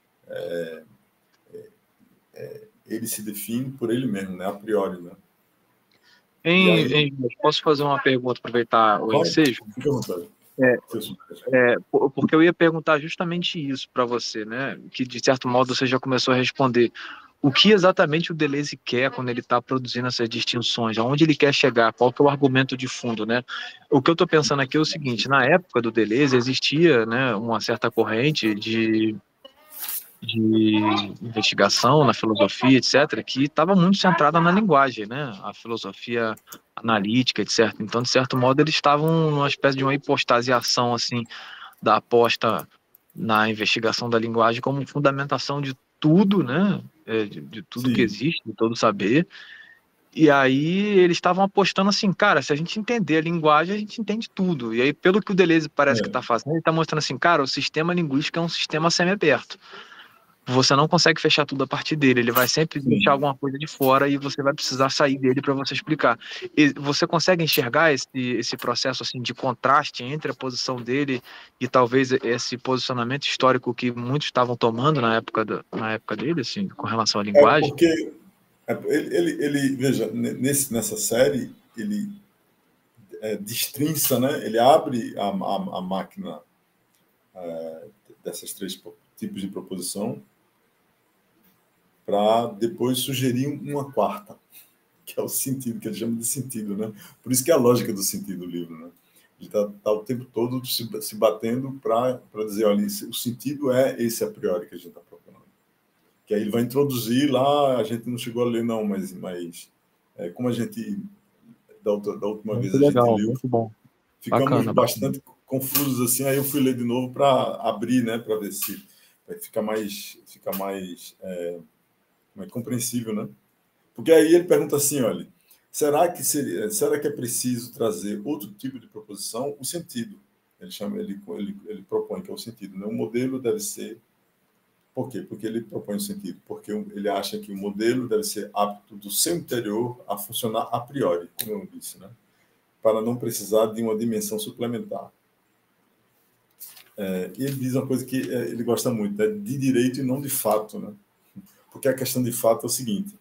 ele se define por ele mesmo, né? A priori, né? E aí, Posso fazer uma pergunta, aproveitar o vai, ensejo? fica à vontade. É, porque eu ia perguntar justamente isso para você, né? Que de certo modo você já começou a responder. O que exatamente o Deleuze quer quando ele está produzindo essas distinções? Aonde ele quer chegar? Qual que é o argumento de fundo, né? O que eu estou pensando aqui é o seguinte: na época do Deleuze existia, né, uma certa corrente de investigação na filosofia, etc., que estava muito centrada na linguagem, né? A filosofia analítica, etc. Então, de certo modo, eles estavam numa espécie de uma hipostasiação assim da aposta na investigação da linguagem como fundamentação de tudo, né? De tudo que Sim, existe, de todo saber. E aí eles estavam apostando assim, cara, se a gente entender a linguagem, a gente entende tudo. E aí, pelo que o Deleuze parece que está fazendo, ele está mostrando assim, cara, o sistema linguístico é um sistema semi-aberto. Você não consegue fechar tudo a partir dele, ele vai sempre deixar sim. alguma coisa de fora e você vai precisar sair dele para você explicar. E você consegue enxergar esse processo assim de contraste entre a posição dele e talvez esse posicionamento histórico que muitos estavam tomando na época dele, assim, com relação à É linguagem? porque veja, nessa série, ele destrinça, né? Ele abre a máquina dessas três tipos de proposição para depois sugerir uma quarta, que é o sentido, que ele chama de sentido, né? Por isso que é a lógica do sentido do livro, né? Ele está o tempo todo se batendo para dizer, olha, o sentido é esse a priori que a gente está procurando. Que aí ele vai introduzir lá, a gente não chegou a ler não, mas como a gente da última vez Muito a gente legal, leu, muito bom. ficamos Bacana, bacana. bastante confusos assim, aí eu fui ler de novo para abrir, né, para ver se fica mais compreensível, né? Porque aí ele pergunta assim, olha, será que é preciso trazer outro tipo de proposição? O sentido. Ele propõe que é o sentido, né? O modelo deve ser. Por quê? Porque ele propõe o sentido. Porque ele acha que o modelo deve ser apto do seu interior a funcionar a priori, como eu disse, né? Para não precisar de uma dimensão suplementar. E ele diz uma coisa que ele gosta muito, é de direito e não de fato, né? Porque a questão de fato é o seguinte: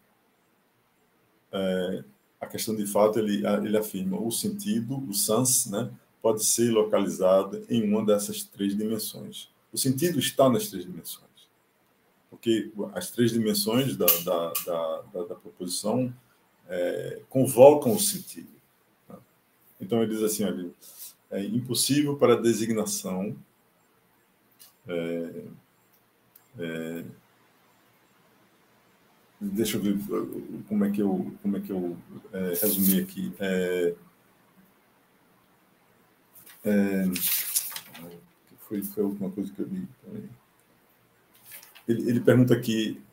a questão de fato ele afirma o sentido, o sens, né, pode ser localizado em uma dessas três dimensões. O sentido está nas três dimensões, porque as três dimensões da proposição convocam o sentido. Né? Então ele diz assim, olha, é impossível para a designação deixa eu ver como é que eu resumi aqui. Foi a última coisa que eu li também. Ele pergunta aqui,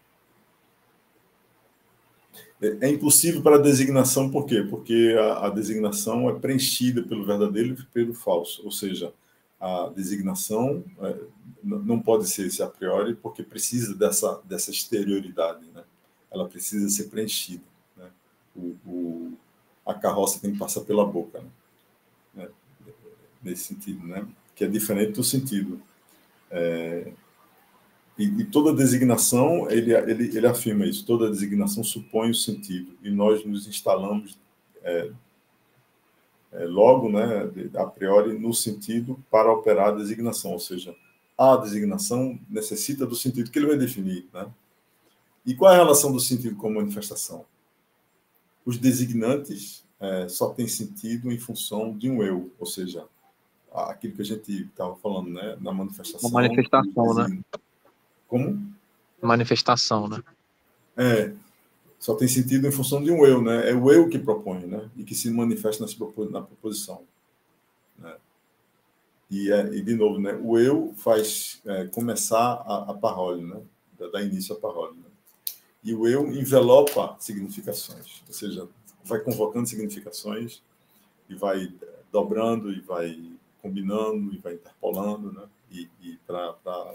é impossível para a designação, por quê? Porque a designação é preenchida pelo verdadeiro e pelo falso, ou seja, a designação não pode ser esse a priori, porque precisa dessa exterioridade, né? Ela precisa ser preenchida, né? A carroça tem que passar pela boca, né? Nesse sentido, né? Que é diferente do sentido. E toda designação, ele afirma isso, toda designação supõe o sentido, e nós nos instalamos logo, né, a priori, no sentido para operar a designação, ou seja, a designação necessita do sentido que ele vai definir, né? E qual é a relação do sentido com a manifestação? Os designantes só têm sentido em função de um eu, ou seja, aquilo que a gente estava falando, né, na manifestação. Uma manifestação, né? Como? Manifestação, né? Só tem sentido em função de um eu, né? É o eu que propõe, né? E que se manifesta na proposição. Né? E de novo, né? O eu faz começar a parole, né? Dá início à parole. Né? E o eu envelopa significações, ou seja, vai convocando significações e vai dobrando e vai combinando e vai interpolando, né? E para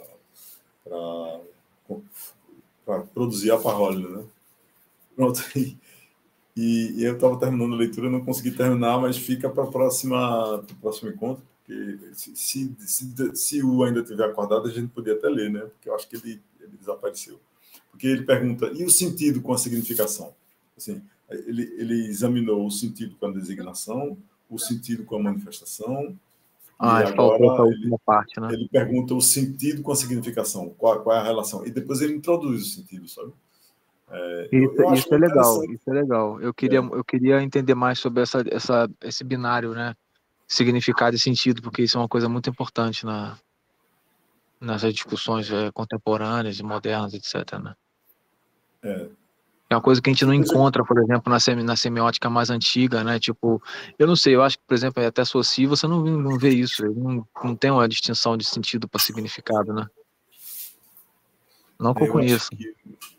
produzir a parole, né? Pronto. E eu estava terminando a leitura, não consegui terminar, mas fica para o próximo encontro, porque se o ainda tiver acordado, a gente podia até ler, né? Porque eu acho que ele desapareceu. Porque ele pergunta, e o sentido com a significação? Assim, ele examinou o sentido com a designação, o sentido com a manifestação, e Faltou essa agora última parte, né? ele pergunta o sentido com a significação, qual é a relação? E depois ele introduz o sentido, sabe? Eu acho Isso é legal, interessante. isso é legal. Eu queria entender mais sobre esse binário, né? Significado e sentido, porque isso é uma coisa muito importante nessas discussões contemporâneas e modernas, etc., né? É uma coisa que a gente não encontra, por exemplo, na semiótica mais antiga, né? Tipo, eu não sei, eu acho que, por exemplo, até Saussure, você não vê isso, não tem uma distinção de sentido para significado, né? Não que eu Eu acho conheça. que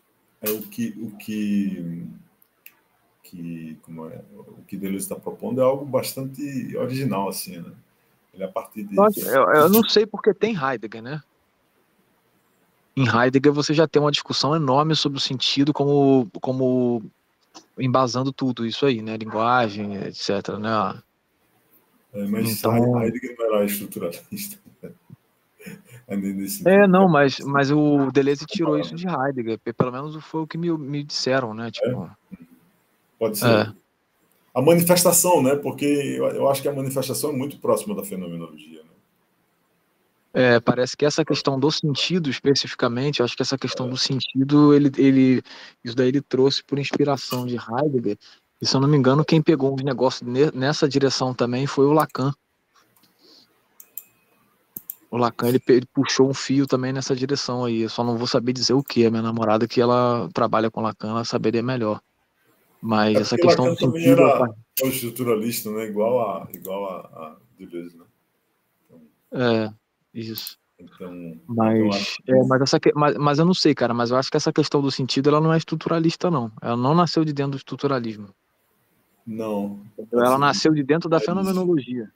o que Deleuze está propondo é algo bastante original, assim, né? Ele a partir de Eu não sei porque tem Heidegger, né? Em Heidegger você já tem uma discussão enorme sobre o sentido como embasando tudo isso aí, né? Linguagem, etc, né? mas Então, Heidegger não era estruturalista, nesse não, sentido. mas o Deleuze tirou isso de Heidegger, pelo menos foi o que me disseram, né? Tipo, Pode ser. é, A manifestação, né? Porque eu acho que a manifestação é muito próxima da fenomenologia, né? parece que essa questão do sentido, especificamente, eu acho que essa questão do sentido, isso daí ele trouxe por inspiração de Heidegger, e se eu não me engano, quem pegou uns negócios nessa direção também foi o Lacan. O Lacan, ele puxou um fio também nessa direção aí. Eu só não vou saber dizer o que. A minha namorada, que ela trabalha com Lacan, ela saberia melhor. Mas É essa porque questão Lacan do também sentido... era estruturalista, né? Igual a Deleuze, né? É, isso. Então acho que Mas eu não sei, cara. Mas eu acho que essa questão do sentido, ela não é estruturalista, não. Ela não nasceu de dentro do estruturalismo. não pode Ela ser que nasceu de dentro da é isso. fenomenologia.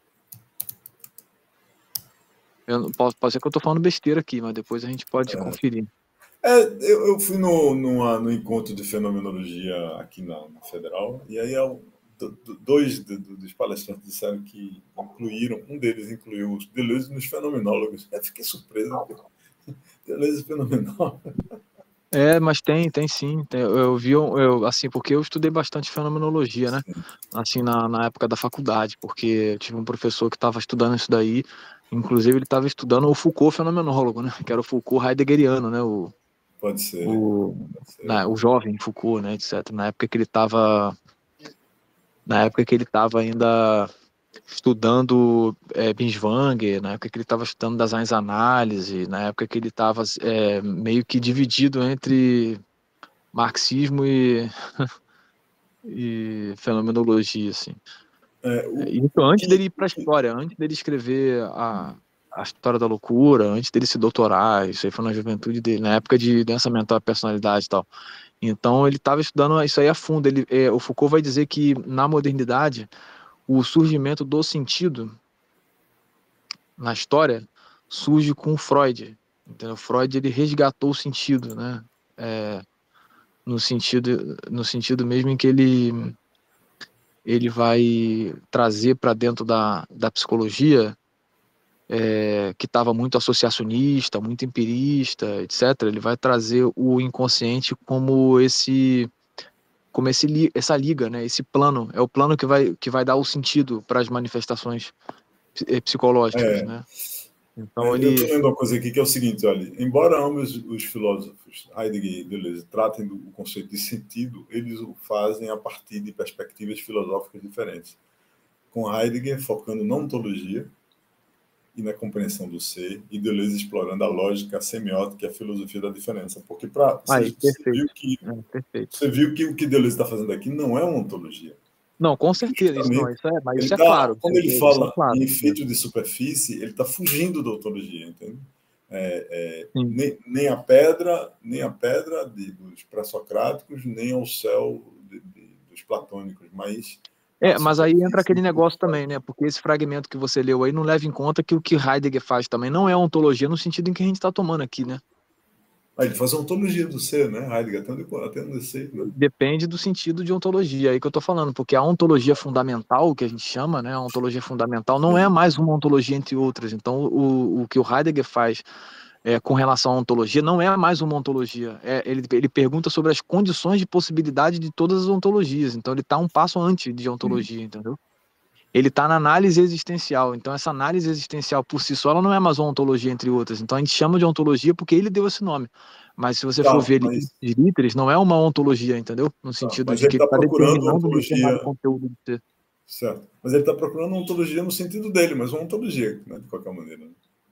Pode ser que eu tô falando besteira aqui, mas depois a gente pode conferir. Eu fui no encontro de fenomenologia aqui na Federal, e aí dois dos palestrantes disseram que um deles incluiu os Deleuze nos fenomenólogos. Eu fiquei surpreso. Deleuze fenomenólogo. Mas tem sim. Eu vi, assim, porque eu estudei bastante fenomenologia, né? Assim, na época da faculdade, porque eu tive um professor que estava estudando isso daí. Inclusive, ele estava estudando o Foucault fenomenólogo, né? Que era o Foucault heideggeriano, né? Pode ser. O jovem Foucault, né? Etc. Na época que ele estava ainda estudando Binswanger, na época que ele estava estudando Daseins-Análise, na época que ele estava meio que dividido entre marxismo e fenomenologia, assim. Isso antes dele ir para a história, antes dele escrever a História da Loucura, antes dele se doutorar. Isso aí foi na juventude dele, na época de doença mental, personalidade e tal. Então ele estava estudando isso aí a fundo. O Foucault vai dizer que na modernidade o surgimento do sentido na história surge com Freud. Entendeu? Freud, ele resgatou o sentido, né? No sentido mesmo em que ele vai trazer para dentro da psicologia, que estava muito associacionista, muito empirista, etc. Ele vai trazer o inconsciente como essa liga, né? Esse plano, é o plano que vai dar o sentido para as manifestações psicológicas, É, né? Então eu estou ele... lendo uma coisa aqui que é o seguinte, olha, embora ambos os filósofos, Heidegger e Deleuze, tratem do conceito de sentido, eles o fazem a partir de perspectivas filosóficas diferentes. Com Heidegger focando na ontologia e na compreensão do ser, e Deleuze explorando a lógica, a semiótica e a filosofia da diferença. Porque Aí, perfeito. Perfeito. você viu que o que Deleuze está fazendo aqui não é uma ontologia. Não, com certeza, mas isso é claro. Quando ele Isso é fala claro, em né? efeito de superfície, ele está fugindo da ontologia, entende? Sim. Nem a pedra dos pré-socráticos, nem ao céu dos platônicos, mas a Mas aí entra superfície. aquele negócio também, né? Porque esse fragmento que você leu aí não leva em conta que o que Heidegger faz também não é ontologia no sentido em que a gente está tomando aqui, né? Ele faz a ontologia do ser, né? Heidegger, até onde eu sei, né? Depende do sentido de ontologia, aí que eu tô falando, porque a ontologia fundamental, que a gente chama, né? A ontologia fundamental não é Sim. mais uma ontologia entre outras. Então, o que o Heidegger faz com relação à ontologia não é mais uma ontologia. Ele pergunta sobre as condições de possibilidade de todas as ontologias. Então, ele está um passo antes de ontologia, entendeu? Ele está na análise existencial. Então, essa análise existencial por si só, ela não é mais uma ontologia entre outras. Então, a gente chama de ontologia porque ele deu esse nome. Mas se você for Tá, ver literis, não é uma ontologia, entendeu? No sentido mas de ele que ele está está procurando determinando um ontologia, determinado conteúdo de ser. certo? Mas ele está procurando ontologia no sentido dele, mas uma ontologia, né? De qualquer maneira. Né?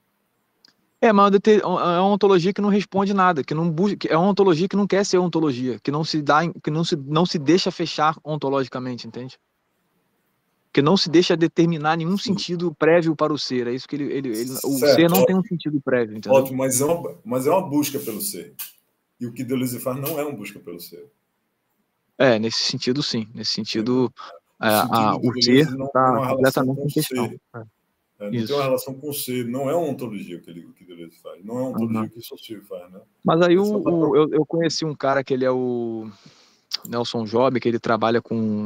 Mas é uma ontologia que não responde nada, que não busca, é uma ontologia que não quer ser ontologia, que não se deixa fechar ontologicamente, entende? Que não se deixa determinar nenhum Sim. sentido prévio para o ser. É isso que o ser Certo, não tem um ótimo, sentido prévio, entendeu? ótimo, mas é uma busca pelo ser. E o que Deleuze faz não é uma busca pelo ser. Nesse sentido, sim. Nesse Entendeu? sentido, O sentido de o ser Deleuze não tem está uma relação completamente com o em questão. ser. Não tem uma Isso. relação com o ser. Não é uma ontologia o que Deleuze faz. Não é uma ontologia Uhum. o que Saussure faz. Né? Mas aí Ele só está eu conheci um cara que ele é o Nelson Job, que ele trabalha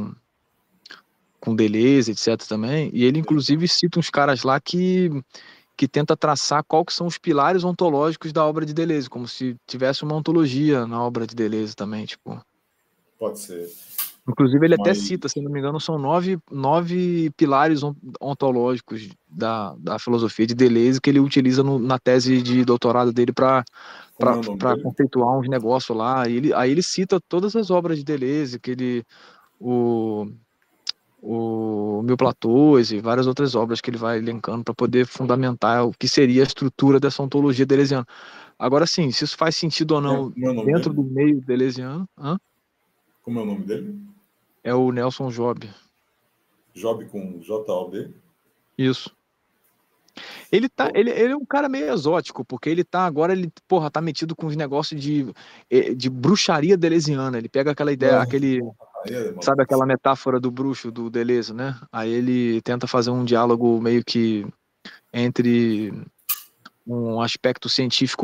com Deleuze, etc. também, e ele inclusive cita uns caras lá que tenta traçar qual que são os pilares ontológicos da obra de Deleuze, como se tivesse uma ontologia na obra de Deleuze também, tipo. pode ser. Inclusive ele até Mas, cita, se não me engano, são nove pilares ontológicos da filosofia de Deleuze que ele utiliza na tese de doutorado dele para como é o nome dele? conceituar uns negócios lá. Aí ele cita todas as obras de Deleuze, o, o Mil Platôs e várias outras obras que ele vai elencando para poder fundamentar o que seria a estrutura dessa ontologia deleuziana. Agora sim, se isso faz sentido ou não Como é o nome dentro dele? do meio deleuziano, Como é o nome dele? é o Nelson Job. Job com J-O-B? Isso. Ele é um cara meio exótico, porque porra, tá metido com os negócios de bruxaria deleuziana. Ele pega aquela ideia, Aí é sabe maluquice. aquela metáfora do bruxo, do Deleuze, né? Aí ele tenta fazer um diálogo meio que entre um aspecto científico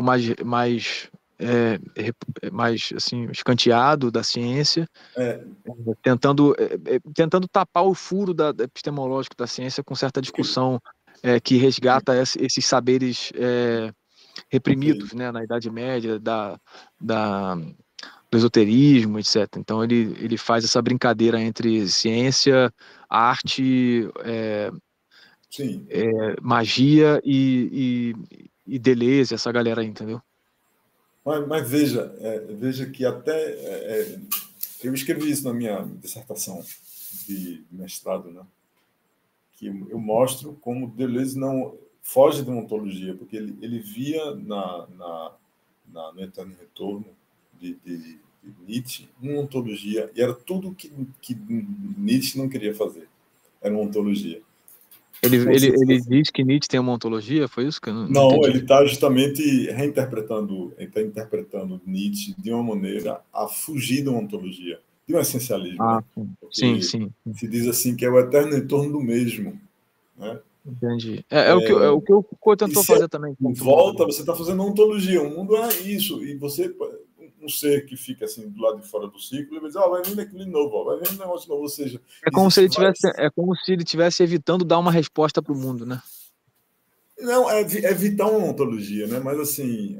mais assim, escanteado da ciência, É, tentando tapar o furo epistemológico da ciência com certa porque, discussão que resgata esses saberes ok. reprimidos, né, na Idade Média, da, do esoterismo, etc. Então ele faz essa brincadeira entre ciência, arte, Sim. magia e Deleuze, essa galera aí, entendeu? Mas veja, veja que eu escrevi isso na minha dissertação de mestrado, né? Que eu mostro como Deleuze não foge de uma ontologia, porque ele via no Eterno Retorno de Nietzsche uma ontologia, e era tudo que Nietzsche não queria fazer. Era uma ontologia. Ele diz que Nietzsche tem uma ontologia, foi isso que eu não Não, entendi. ele está justamente reinterpretando, ele está interpretando Nietzsche de uma maneira a fugir de uma ontologia, de um essencialismo, Ah, né? sim, Porque sim. se diz assim que é o eterno em torno do mesmo, né? Entendi. É o que o Foucault E tentou se fazer também, de em certo modo, volta né? você está fazendo uma ontologia, o mundo é isso, e você, um ser que fica assim do lado de fora do círculo, ele vai dizer, vai vindo aquele novo, vai vindo um negócio novo, ou seja, existe vários... É como se ele estivesse evitando dar uma resposta para o mundo, né? Não, é evitar uma ontologia, né? Mas assim,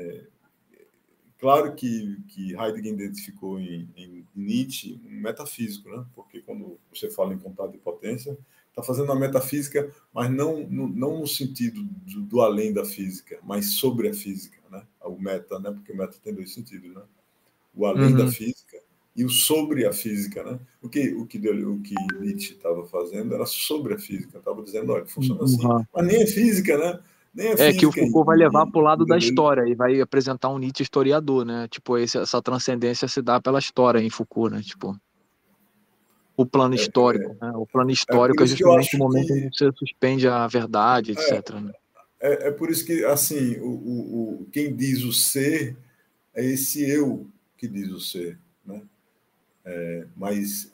claro que Heidegger identificou em Nietzsche um metafísico, né? Porque quando você fala em contato de potência, está fazendo uma metafísica, mas não no sentido do além da física, mas sobre a física, né? O meta, né? Porque o meta tem dois sentidos, né? O além da Uhum. física e o sobre a física, né? O que Nietzsche estava fazendo era sobre a física, estava dizendo, olha, funciona assim, Uhum. mas nem é física, né? Nem é É que o física Foucault vai levar para o lado da Deleuze. história e vai apresentar um Nietzsche historiador, né? Tipo, essa transcendência se dá pela história em Foucault, né? Tipo, o plano histórico, né? O plano Por histórico é isso que eu justamente o acho momento em que que você suspende a verdade, etc, né? por isso que assim quem diz o ser é esse eu que diz o ser, né? Mas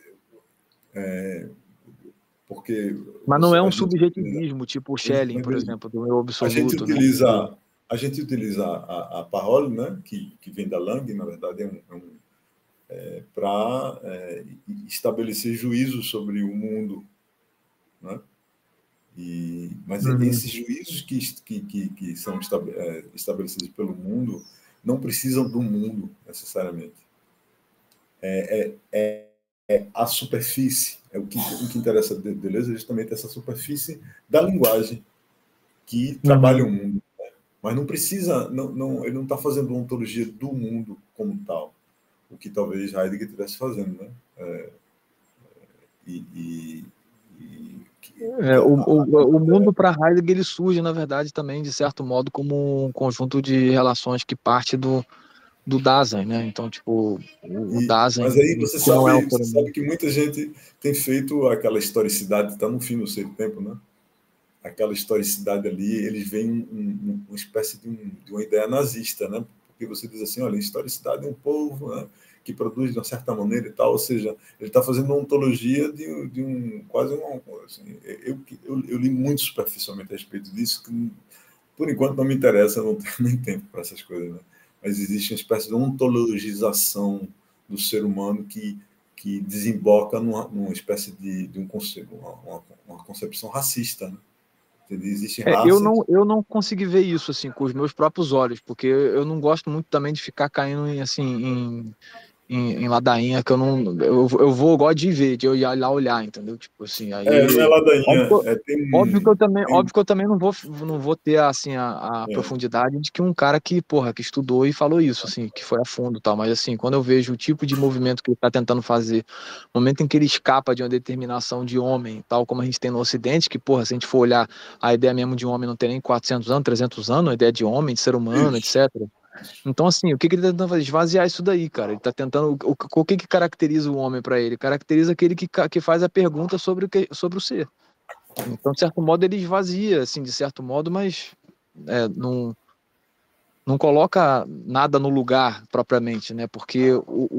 porque Mas não é um a gente subjetivismo, tipo o Schelling, por exemplo, do eu a gente absoluto, né? utiliza a gente utiliza a parole, né? Que vem da Lang, na verdade para estabelecer juízos sobre o mundo, né? Mas Uhum. esses juízos que são estabelecidos pelo mundo não precisam do mundo, necessariamente. A superfície, o que interessa a Deleuze é justamente essa superfície da linguagem que trabalha Uhum. o mundo. Mas não precisa, ele não está fazendo uma ontologia do mundo como tal, o que talvez Heidegger estivesse fazendo, né? E, e, e É, o mundo para Heidegger ele surge, na verdade, também, de certo modo, como um conjunto de relações que parte do Dasein, né? Então, tipo, o Mas Dasein, aí que não é o ser você humano. sabe que muita gente tem feito aquela historicidade, está no fim do seu tempo, né? Aquela historicidade ali, eles veem uma espécie de uma ideia nazista, né? Porque você diz assim, olha, a historicidade é um povo, né, que produz de uma certa maneira e tal, ou seja, ele está fazendo uma ontologia de quase um... Assim, eu li muito superficialmente a respeito disso, que por enquanto não me interessa, eu não tenho nem tempo para essas coisas, né? Mas existe uma espécie de ontologização do ser humano que desemboca numa espécie de um conceito, uma concepção racista, né? Existem raças. Eu não consegui ver isso assim com os meus próprios olhos, porque eu não gosto muito também de ficar caindo em, assim em ladainha que eu gosto de ver, de eu ir lá olhar, entendeu? Tipo assim, Não é aí ladainha, óbvio que eu também não vou ter assim a é, profundidade de que um cara que, porra, que estudou e falou isso, assim, que foi a fundo, e tal, mas assim, quando eu vejo o tipo de movimento que ele está tentando fazer, no momento em que ele escapa de uma determinação de homem, tal como a gente tem no Ocidente, que, porra, se a gente for olhar a ideia mesmo de um homem não tem nem 400 anos, 300 anos, a ideia de homem, de ser humano, isso. etc. Então, assim, o que ele está tentando fazer? Esvaziar isso daí, cara. Ele está tentando. O que caracteriza o homem para ele? Caracteriza aquele que faz a pergunta sobre o ser. Então, de certo modo, ele esvazia, assim, de certo modo, mas não coloca nada no lugar propriamente, né? Porque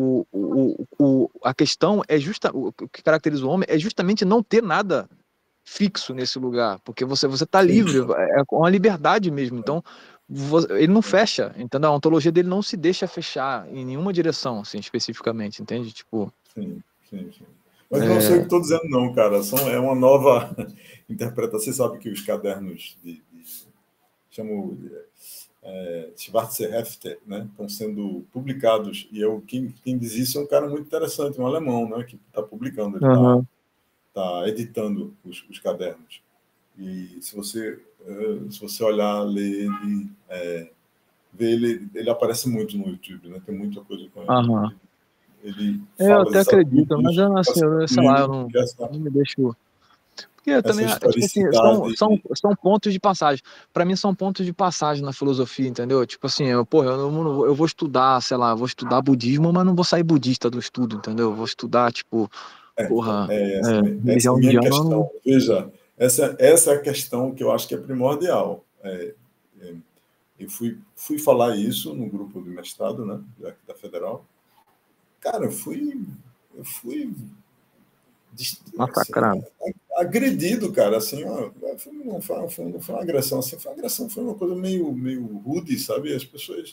a questão é justa. O que caracteriza o homem é justamente não ter nada fixo nesse lugar, porque você tá Sim. livre, é com a liberdade mesmo. Então, ele não fecha, entendeu? A ontologia dele não se deixa fechar em nenhuma direção, assim, especificamente, entende? Tipo, Sim, sim, sim. Mas não sei o que estou dizendo, não, cara. É uma nova interpretação. Você sabe que os cadernos chamo Schwarzer Hefte, né, estão sendo publicados. E quem diz isso é um cara muito interessante, um alemão, né, que está publicando, ele está uhum. tá editando os cadernos. E se você olhar, ler ele, ver ele aparece muito no YouTube, né? Tem muita coisa com ele. Aham. Ele Eu fala até exatamente acredito, mas isso, eu, assim, assim, eu, sei lá, eu comigo, não, que essa, não me deixo. Porque eu essa também, tipo assim, são, historicidade. são, são pontos de passagem. Para mim, são pontos de passagem na filosofia, entendeu? Tipo assim, eu vou estudar, sei lá, vou estudar budismo, mas não vou sair budista do estudo, entendeu? Eu vou estudar, tipo, Então, porra, essa é a religião minha indiana, eu questão. não. Veja, essa é a questão que eu acho que é primordial. É, eu fui falar isso no grupo de mestrado, né, da Federal. Cara, eu fui assim, Massacrado. agredido, cara, assim, ó, não foi uma agressão, assim, foi uma agressão, foi uma coisa meio rude, sabe? As pessoas,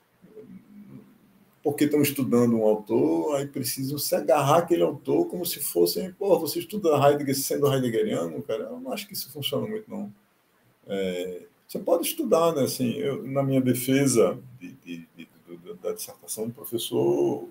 porque estão estudando um autor, aí precisam se agarrar àquele autor como se fossem, pô, você estuda Heidegger sendo heideggeriano, cara, eu não acho que isso funciona muito, não. Você pode estudar, né, assim, na minha defesa da dissertação, o professor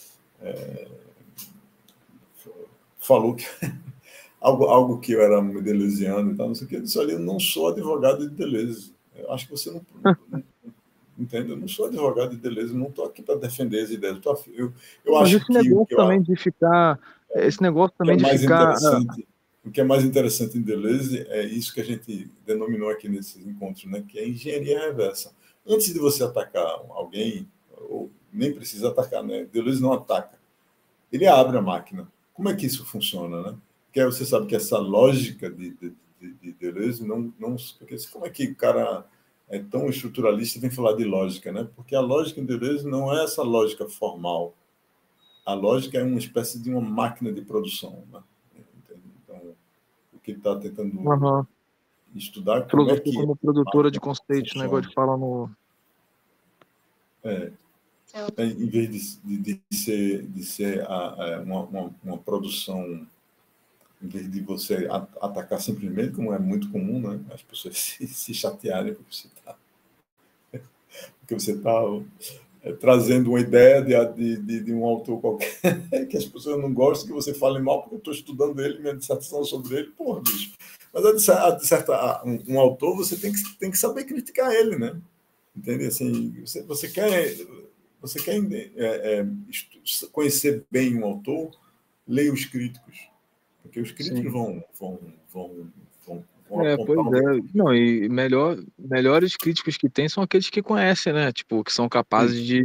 falou que algo que eu era deleuziano e tal, não sei o que, eu disse, olha, eu não sou advogado de Deleuze, eu acho que você não entende, eu não sou advogado de Deleuze, eu não estou aqui para defender as ideias, eu Mas acho esse que negócio também de ficar, esse negócio que é também de mais ficar, interessante, o que é mais interessante em Deleuze é isso que a gente denominou aqui nesses encontros, né, que é a engenharia reversa. Antes de você atacar alguém, ou nem precisa atacar, né? Deleuze não ataca, ele abre a máquina. Como é que isso funciona, né? Porque você sabe que essa lógica de Deleuze não porque como é que o cara é tão estruturalista e vem falar de lógica, né? Porque a lógica em Deleuze não é essa lógica formal. A lógica é uma espécie de uma máquina de produção, né? Então, o que ele está tentando aham, estudar é como é filosofia que como a produtora de máquina conceitos, né, igual funciona. ele fala no... É, em vez de ser uma produção, em vez de você atacar simplesmente, como é muito comum, né? As pessoas se chatearem porque você está trazendo uma ideia de um autor qualquer que as pessoas não gostam, que você fale mal, porque eu estou estudando ele, minha dissertação sobre ele, porra, bicho. Mas um autor, você tem que saber criticar ele, né? Entende? Assim, você quer conhecer bem um autor, leia os críticos, porque os críticos Sim. vão Pois apontar um é. defeito. Não, e melhores críticos que tem são aqueles que conhecem, né? Tipo, que são Sim. capazes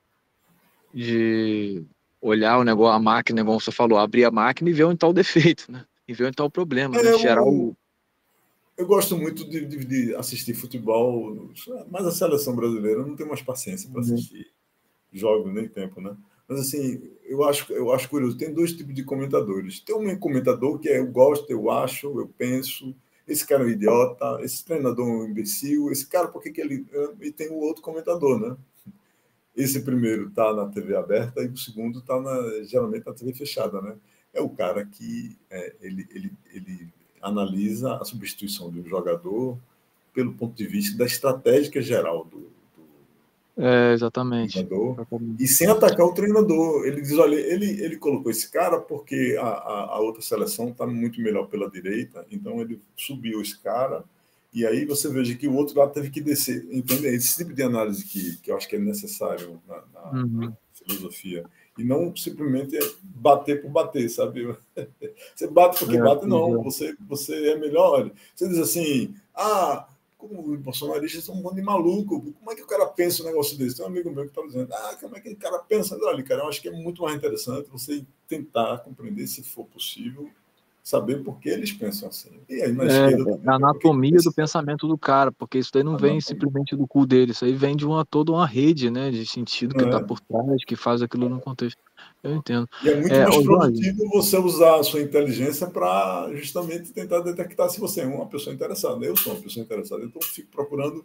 de olhar o negócio, a máquina, igual você falou, abrir a máquina e ver onde está o defeito, né? E ver onde está o problema, né? Gerar Eu, o. eu gosto muito de assistir futebol, mas a seleção brasileira eu não tenho mais paciência para assistir jogos, nem tempo, né? Mas assim, eu acho curioso. Tem dois tipos de comentadores. Tem um comentador que eu gosto, eu acho, eu penso. Esse cara é um idiota, esse treinador é um imbecil, esse cara, por que que ele. E tem o outro comentador, né? Esse primeiro está na TV aberta e o segundo está geralmente na TV fechada, né? É o cara que ele analisa a substituição de um jogador pelo ponto de vista da estratégia geral do Exatamente. treinador Exatamente. e sem atacar o treinador. Ele diz, olha, ele colocou esse cara porque a outra seleção está muito melhor pela direita, então ele subiu esse cara, e aí você veja que o outro lado teve que descer. Entende? Esse tipo de análise que eu acho que é necessário na Uhum. filosofia. E não simplesmente bater por bater, sabe? Você bate porque bate, Pois não. é. Você é melhor. Olha, você diz assim, como os bolsonaristas são um bando de maluco, como é que o cara pensa um negócio desse? Tem um amigo meu que está dizendo, como é que o cara pensa? Olha, cara, eu acho que é muito mais interessante você tentar compreender, se for possível, saber por que eles pensam assim. E aí na esquerda A também, por que anatomia do pensa pensamento do cara, porque isso daí não vem assim? simplesmente do cu dele, isso aí vem de toda uma rede, né, de sentido que Não está é? por trás, que faz aquilo no contexto. Eu entendo. E é muito mais Ô Jorge, produtivo você usar a sua inteligência para justamente tentar detectar se você é uma pessoa interessada. Eu sou uma pessoa interessada, então eu fico procurando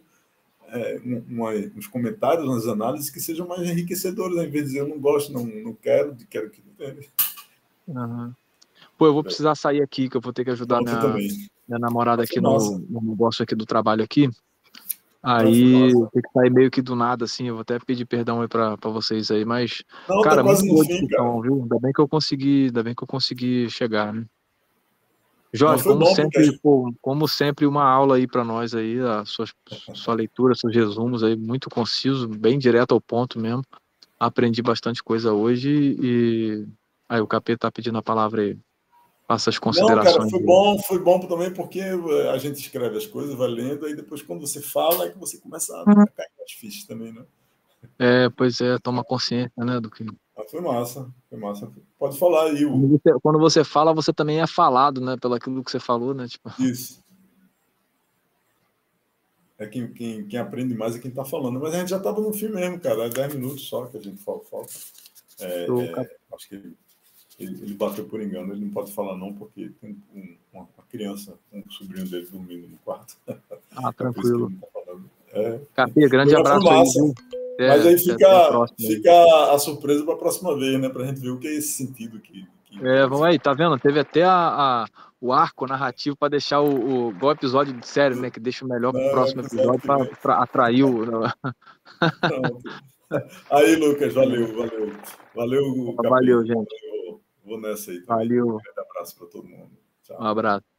uns comentários, umas análises que sejam mais enriquecedoras, ao invés de dizer eu não gosto, não quero, quero que entenda. aham. Pô, eu vou precisar sair aqui, que eu vou ter que ajudar Pronto, eu minha, também. minha namorada Mas foi aqui no, massa. no negócio aqui do trabalho aqui. Não, foi Aí massa. tem que sair meio que do nada, assim. Eu vou até pedir perdão aí pra vocês aí, mas, Não, tá cara, muito quase no boa a fim, cara. discussão, viu? Ainda bem que eu consegui chegar, né? Não, Jorge, foi bom, porque a gente... como sempre, uma aula aí pra nós aí, sua leitura, seus resumos aí, muito conciso, bem direto ao ponto mesmo. Aprendi bastante coisa hoje e aí o capeta tá pedindo a palavra aí. Faça as Não, cara, considerações. foi bom também porque a gente escreve as coisas, vai lendo, aí depois quando você fala é que você começa a cair nas fichas também, né? Pois é, toma consciência, né, do que... Ah, foi massa, foi massa. Pode falar aí, Quando você fala, você também é falado, né, pelo aquilo que você falou, né, tipo... Isso. É quem aprende mais é quem está falando. Mas a gente já estava no fim mesmo, cara. É 10 minutos só que a gente falta. Acho que ele bateu por engano. Ele não pode falar não, porque tem uma criança, um sobrinho dele dormindo no quarto. É por isso que ele Tranquilo. não está falando. Capê, grande Foi abraço aí, massa. viu? Mas aí Até a próxima aí. fica a surpresa para a próxima vez, né? Para a gente ver o que é esse sentido que Vamos aí, tá vendo? Teve até o arco narrativo para deixar igual episódio de série, né? Que deixa o melhor pro Não, próximo episódio episódio que vem. para atrair o. Pronto. Aí, Lucas, valeu. Valeu, Capê. Valeu, gente. Vou nessa aí também. Um Valeu. grande abraço para todo mundo. Um Tchau. abraço.